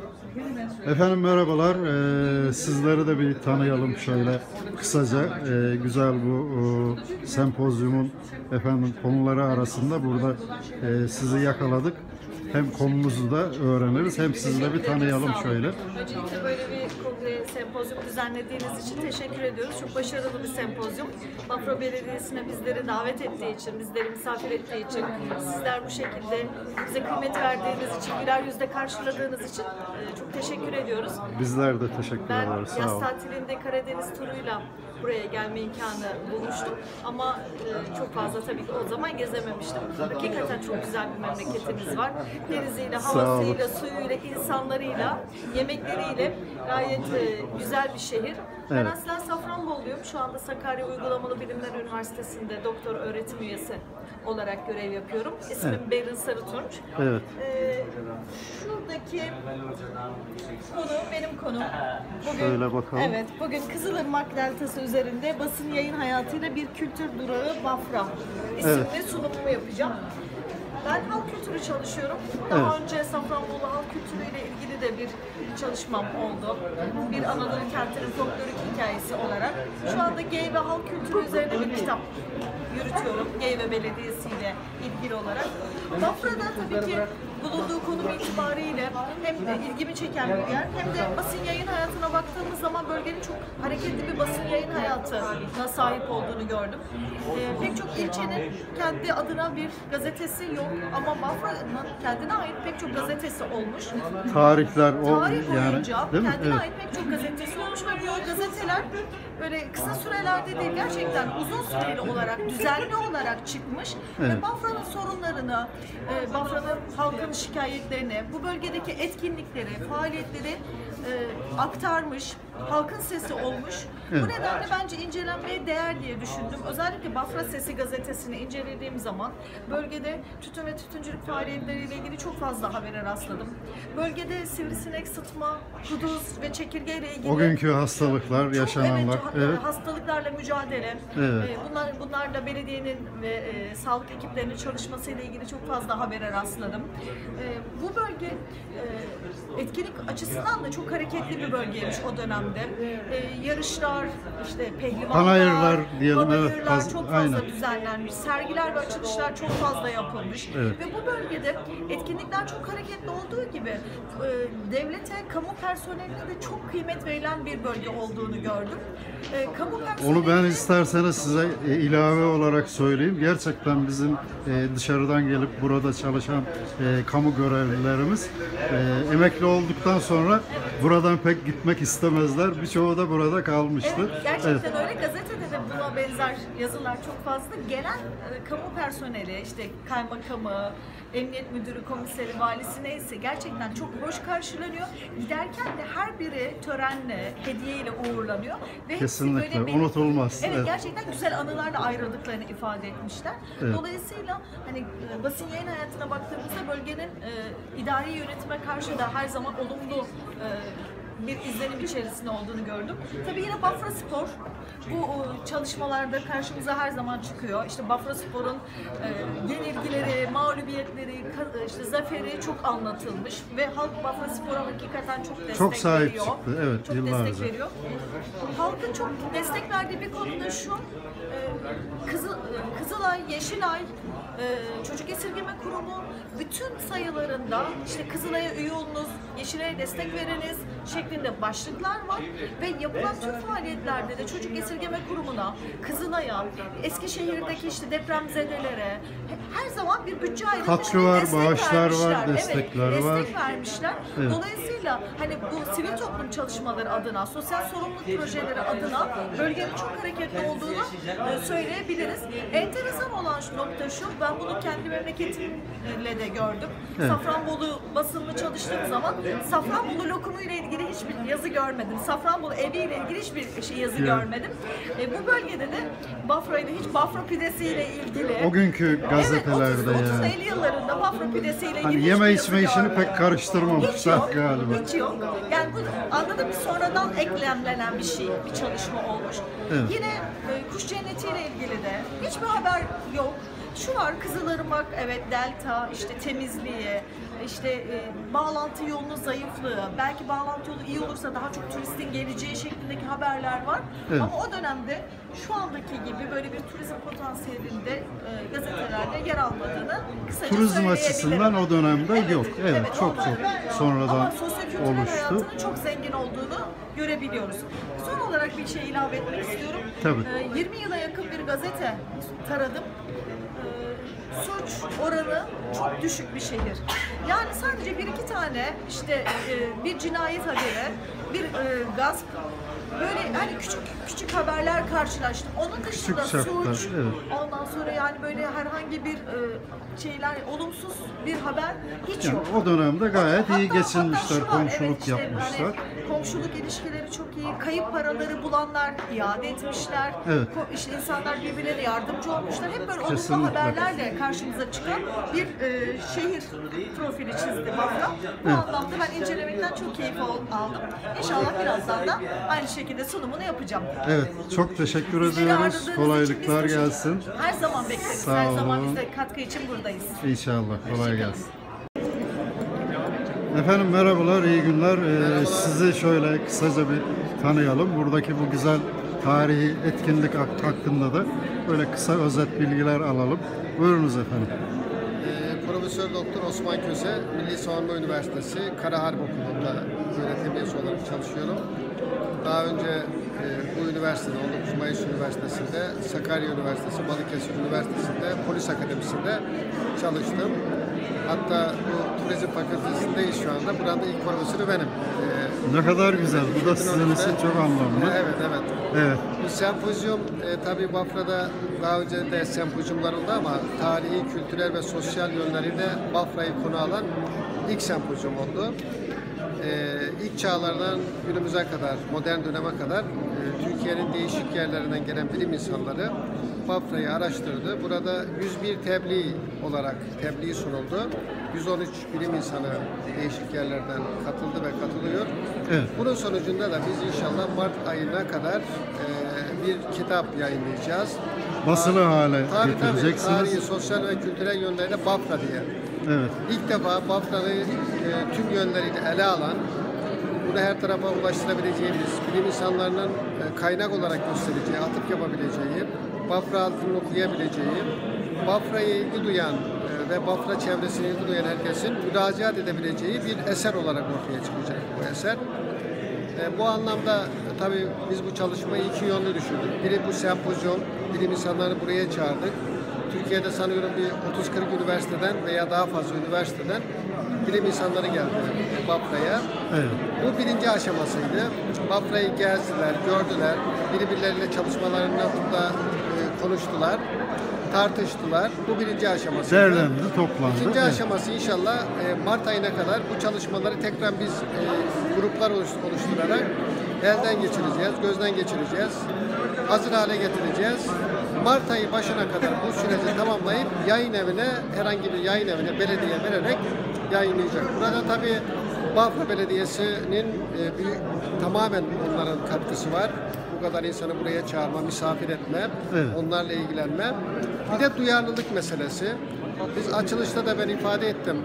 Efendim merhabalar. Ee, sizleri de bir tanıyalım şöyle kısaca. Ee, güzel bu o, sempozyumun efendim konuları arasında burada e, sizi yakaladık. hem konumuzu da öğreniriz hem sizi de bir tanıyalım şöyle. Öncelikle böyle bir kongre, sempozyum düzenlediğiniz için teşekkür ediyoruz. Çok başarılı bir sempozyum. Bafra Belediyesi'ne bizleri davet ettiği için, bizleri misafir ettiği için, sizler bu şekilde bize kıymet verdiğiniz için, güler yüzle karşıladığınız için çok teşekkür ediyoruz. Bizler de teşekkür ben ederiz. Sağ yaz olun. tatilinde Karadeniz turuyla buraya gelme imkanı bulmuştum ama e, çok fazla tabii ki o zaman gezememiştim. Hakikaten çok güzel bir memleketimiz var. Deniziyle, havasıyla, suyuyla, insanlarıyla, yemekleriyle gayet e, güzel bir şehir. Ben Evet. aslen Safranboluluyum. Şu anda Sakarya Uygulamalı Bilimler Üniversitesi'nde doktor öğretim üyesi olarak görev yapıyorum. İsmim Evet. Berin Sarıtunç. Evet. Ee, şuradaki konu benim konum. Bugün, Şöyle bakalım. Evet, bugün Kızılırmak Deltası üzerinde basın yayın hayatıyla bir kültür durağı Bafra isimli Evet. sunumumu yapacağım. Ben halk kültürü çalışıyorum. Daha Evet. önce Safranbolu halk kültürüyle ilgili de bir çalışmam oldu. Bir Anadolu kentinin folklorik hikayesi olarak. Şu anda Gey ve halk kültürü üzerine bir kitap yürütüyorum. Geyve Belediyesi ile ilgili olarak. Bafra'da tabii ki bulunduğu konum itibariyle hem de ilgimi çeken bir yer hem de basın yayın hayatına baktığımız zaman bölgenin çok hareketli bir basın yayın hayatına sahip olduğunu gördüm. Ee, pek çok ilçenin kendi adına bir gazetesi yok ama Bafra'nın kendine ait pek çok gazetesi olmuş. Tarihler o Tarih yani boyunca değil mi? kendine Evet. ait pek çok gazetesi olmuş ve bu gazeteler böyle kısa sürelerde değil gerçekten uzun süreli olarak, düzenli olarak çıkmış Evet. ve Bafra'nın sorunlarını, e, Bafra'nın halkın şikayetlerini, bu bölgedeki etkinlikleri, faaliyetleri e, aktarmış, halkın sesi olmuş. Evet. Bu nedenle bence incelenmeye değer diye düşündüm. Özellikle Bafra Sesi gazetesini incelediğim zaman bölgede tütün ve tütüncülük faaliyetleriyle ilgili çok fazla habere rastladım. Bölgede sivrisinek, sıtma, kuduz ve çekirge ile ilgili O günkü hastalıklar, çok, yaşananlar. evet, Evet. hastalıklarla mücadele. Evet. Ee, bunlar bunlarla belediyenin ve e, sağlık ekiplerinin çalışmasıyla ilgili çok fazla habere rastladım. E, bu bölge e, etkinlik açısından da çok hareketli bir bölgeymiş o dönemde. E, yarışlar, işte pehlivanlar, Panayırlar diyelim, evet, panayırlar faz- çok fazla aynen. düzenlenmiş. Sergiler ve açılışlar çok fazla yapılmış. Evet. Ve bu bölgede etkinlikler çok hareketli olduğu gibi e, devlete, kamu personeline de çok kıymet verilen bir bölge olduğunu gördüm. E, kamu personeli Onu ben isterseniz size e, ilave olarak söyleyeyim. Gerçekten bizim e, dışarıdan gelip burada çalışan e, kamu görevlilerimiz e, emekli olduktan sonra buradan pek gitmek istemezler. Birçoğu da burada kalmıştır. Evet, gerçekten Evet. öyle. Gazetede de buna benzer yazılar çok fazla. Gelen e, kamu personeli, işte kaymakamı, emniyet müdürü, komiseri, valisi neyse gerçekten çok hoş karşılanıyor. Giderken de her biri törenle, hediyeyle uğurlanıyor. Ve hepsi Kesinlikle, böyle benim- unutulmaz. Evet, Evet. gerçekten güzel anılarla ayrıldıklarını ifade etmişler. Evet. Dolayısıyla hani e, basın yayın hayatına baktığımızda bölgenin e, idari yönetime karşı da her zaman olumlu e, bir izlenim içerisinde olduğunu gördüm. Tabii yine Bafra Spor bu e, çalışmalarda karşımıza her zaman çıkıyor. İşte Bafra Spor'un e, yenilgileri, mağlubiyetleri, ka- işte zaferi çok anlatılmış ve halk Bafra Spor'a hakikaten çok destek Çok sahip veriyor. çıktı, evet, çok yıllarca. destek veriyor. Halkın çok destek verdiği bir konu da şu, e, Kızıl, e, Kızılay, Yeşilay, e, Çocuk Esirgeme Kurumu bütün sayılarında işte Kızılay'a üye olunuz, Yeşilay'a destek veriniz şeklinde başlıklar var ve yapılan tüm faaliyetlerde de Çocuk Esirgeme Kurumu'na, Kızılay'a, Eskişehir'deki işte depremzedelere her zaman bir bütçe ayrılmış Katkı ve var, destek bağışlar var, vermişler. destekler evet, var. destek vermişler. Evet. Dolayısıyla hani bu sivil toplum çalışmaları adına, sosyal sorumluluk projeleri adına bölgenin çok hareketli olduğunu e, söyleyebiliriz. Enteresan olan şu nokta şu, ben bunu kendi memleketimle de gördüm. Evet. Safranbolu basınlı çalıştığım zaman Safranbolu lokumu ile ilgili hiçbir yazı görmedim. Safranbolu evi ile ilgili hiçbir şey yazı Evet. görmedim. E, bu bölgede de Bafra ile hiç Bafra pidesi ile ilgili O günkü gazetelerde evet, otuz yani. elli yıllarında Bafra pidesi ile ilgili Hani hiçbir yeme yazı içme işini görmedim. pek karıştırmamışlar Hiç yok, galiba. hiç yok. Yani bu anladım bir sonradan eklemlenen bir şey, bir çalışma olmuş. Evet. Yine e, kuş cennetiyle ilgili de hiçbir haber yok. Şu var, Kızılırmak, evet delta, işte temizliği, işte e, bağlantı yolunun zayıflığı, belki bağlantı yolu iyi olursa daha çok turistin geleceği şeklindeki haberler var. Evet. Ama o dönemde şu andaki gibi böyle bir turizm potansiyelinde e, gazetelerde yer almadığını kısaca Turizm söyleyebilirim. açısından o dönemde Evet, yok. Evet, evet, çok onlar çok var. sonradan Ama sosyokültürel oluştu. hayatının çok zengin olduğunu görebiliyoruz. Son olarak bir şey ilave etmek istiyorum. Tabii. Ee, yirmi yıla yakın bir gazete taradım. Ee, suç oranı çok düşük bir şehir. Yani sadece bir iki tane işte e, bir cinayet haberi, bir e, gasp, böyle hani küçük küçük haberler karşılaştım. Onun dışında Küçük çapta, suç, evet. ondan sonra yani böyle herhangi bir e, şeyler, olumsuz bir haber hiç Yani yok. o dönemde gayet Hatta- iyi hatta geçinmişler, şu var, komşuluk evet, işte yapmışlar. Hani komşuluk ilişkileri çok iyi, kayıp paraları bulanlar iade etmişler. Evet. Ko- işte insanlar birbirlerine yardımcı olmuşlar. Hep böyle olumlu Kesinlikle. haberlerle karşımıza çıkan bir e, şehir profili çizdi Bafra. Bu Evet. anlamda ben incelemekten çok keyif al- aldım. İnşallah birazdan da aynı şekilde sunumunu yapacağım. Evet, çok teşekkür Bizleri ediyoruz. aradığınız için biz Kolaylıklar teşekkür- gelsin. Her zaman bekleriz. Sağ Her zaman olun. biz de katkı için buradayız. İnşallah, kolay gelsin. Efendim merhabalar, iyi günler. Ee, sizi şöyle kısaca bir tanıyalım. Buradaki bu güzel tarihi etkinlik hak- hakkında da böyle kısa özet bilgiler alalım. Buyurunuz efendim. Ee, Profesör Doktor Osman Köse, Milli Savunma Üniversitesi Kara Harp Okulu'nda öğretim üyesi olarak çalışıyorum. Daha önce e, bu üniversitede, on dokuz Mayıs Üniversitesi'nde, Sakarya Üniversitesi, Balıkesir Üniversitesi'nde, Polis Akademisi'nde çalıştım. Hatta bu turizm fakültesindeyiz şu anda. Buranın ilk profesörü benim. Ee, Ne kadar güzel, bu da sizin için çok anlamlı. Evet, evet. Evet. Bu sempozyum e, tabii Bafra'da daha önce de sempozyumlar oldu ama tarihi, kültürel ve sosyal yönleriyle Bafra'yı konu alan ilk sempozyum oldu. E, ilk çağlardan günümüze kadar, modern döneme kadar e, Türkiye'nin değişik yerlerinden gelen bilim insanları Bafra'yı araştırdı. Burada yüz bir tebliğ olarak tebliğ sunuldu. yüz on üç bilim insanı değişik yerlerden katıldı ve katılıyor. Evet. Bunun sonucunda da biz inşallah Mart ayına kadar e, bir kitap yayınlayacağız. Basılı hale Tabii, getireceksiniz. Tabii, tarihi, sosyal ve kültürel yönleriyle Bafra diye. Evet. İlk defa Bafra'yı e, tüm yönleriyle ele alan, bunu her tarafa ulaştırabileceğimiz, bilim insanlarının e, kaynak olarak göstereceği, atıf yapabileceği, Bafra halkının okuyabileceği, Bafra'ya ilgi duyan e, ve Bafra çevresine ilgi duyan herkesin müracaat edebileceği bir eser olarak ortaya çıkacak bu eser. E, bu anlamda e, tabii biz bu çalışmayı iki yönlü düşündük. Biri bu sempozyum, bilim insanlarını buraya çağırdık. Türkiye'de sanıyorum bir otuz kırk üniversiteden veya daha fazla üniversiteden bilim insanları geldi Bafra'ya. Evet. Bu birinci aşamasıydı. Bafra'yı gezdiler, gördüler, birbirleriyle çalışmalarında burada e, konuştular, tartıştılar. Bu birinci aşaması. Değerlendi, toplandı. İkinci Evet. aşaması inşallah e, Mart ayına kadar bu çalışmaları tekrar biz e, gruplar oluş- oluşturarak elden geçireceğiz, gözden geçireceğiz, hazır hale getireceğiz. Mart ayı başına kadar bu süreci tamamlayıp yayın evine, herhangi bir yayın evine belediye vererek yayınlayacak. Burada tabii Bafra Belediyesi'nin e, büyük, tamamen onların katkısı var. Bu kadar insanı buraya çağırma, misafir etme, Evet. onlarla ilgilenme. Bir de duyarlılık meselesi. Biz açılışta da ben ifade ettim.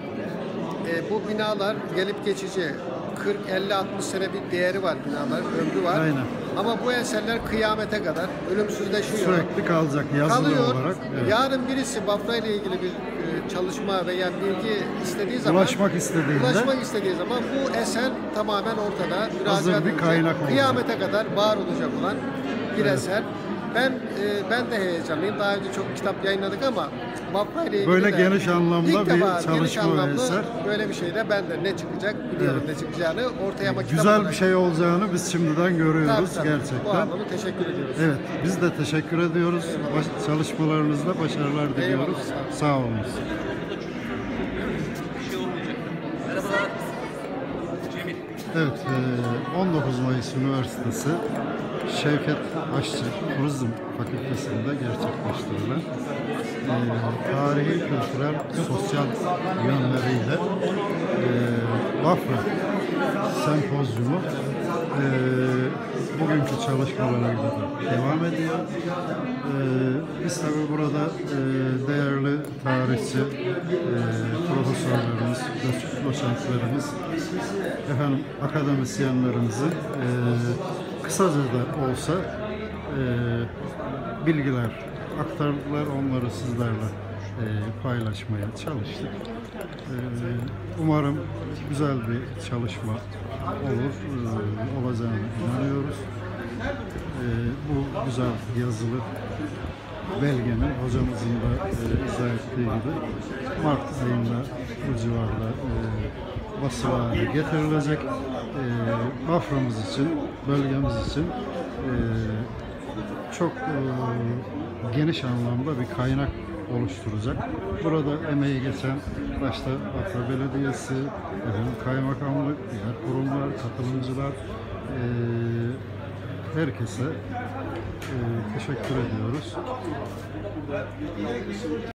E, bu binalar gelip geçici. kırk elli altmış sene bir değeri var binaların, ömrü var. Aynen. Ama bu eserler kıyamete kadar ölümsüzleşiyor. Sürekli kalacak yazılı Kalıyor. olarak. Evet. Yarın birisi Bafra ile ilgili bir e, çalışma veya bilgi istediği zaman Ulaşmak istediğinde ulaşmak istediği zaman bu eser tamamen ortada. Hazır müracaat bir edecek. kaynak olacak. Kıyamete kadar var olacak olan bir Evet. eser. Ben e, ben de heyecanlıyım. Daha önce çok kitap yayınladık ama Bafra ile ilgili Böyle de geniş anlamda ilk bir defa çalışma geniş ve anlamlı eser. böyle bir şeyde ben de ne çıkacak biliyorum Evet. ne çıkacağını ortaya ama kitap güzel bir olarak- şey olacağını biz şimdiden görüyoruz Tabii, tabii. Bu gerçekten. anlamda teşekkür ediyoruz. Evet, biz de teşekkür ediyoruz. Baş- çalışmalarınızda başarılar diliyoruz. Eyvallah, Sağ olun. Evet, e, on dokuz Mayıs Üniversitesi Şevket Aşçı Turizm Fakültesi'nde gerçekleştirilen e, tarihi, kültürel, sosyal yönleriyle e, Bafra Sempozyumu e, bugünkü çalışmalarıyla da devam ediyor. E, biz tabii burada e, değerli tarihçi e, profesörlerimiz, doç- doçentlerimiz, efendim akademisyenlerimizi e, kısaca da olsa bilgiler aktardılar. Onları sizlerle e, paylaşmaya çalıştık. E, umarım güzel bir çalışma olur, e, olacağını inanıyoruz. E, bu güzel yazılı belgenin hocamızın da e, izah ettiği gibi Mart ayında bu civarda e, basılı hale getirilecek. E, Bafra'mız için, bölgemiz için e, çok e, geniş anlamda bir kaynak oluşturacak. Burada emeği geçen başta Bafra Belediyesi, efendim, kaymakamlık, diğer kurumlar, katılımcılar, e, herkese e, teşekkür ediyoruz.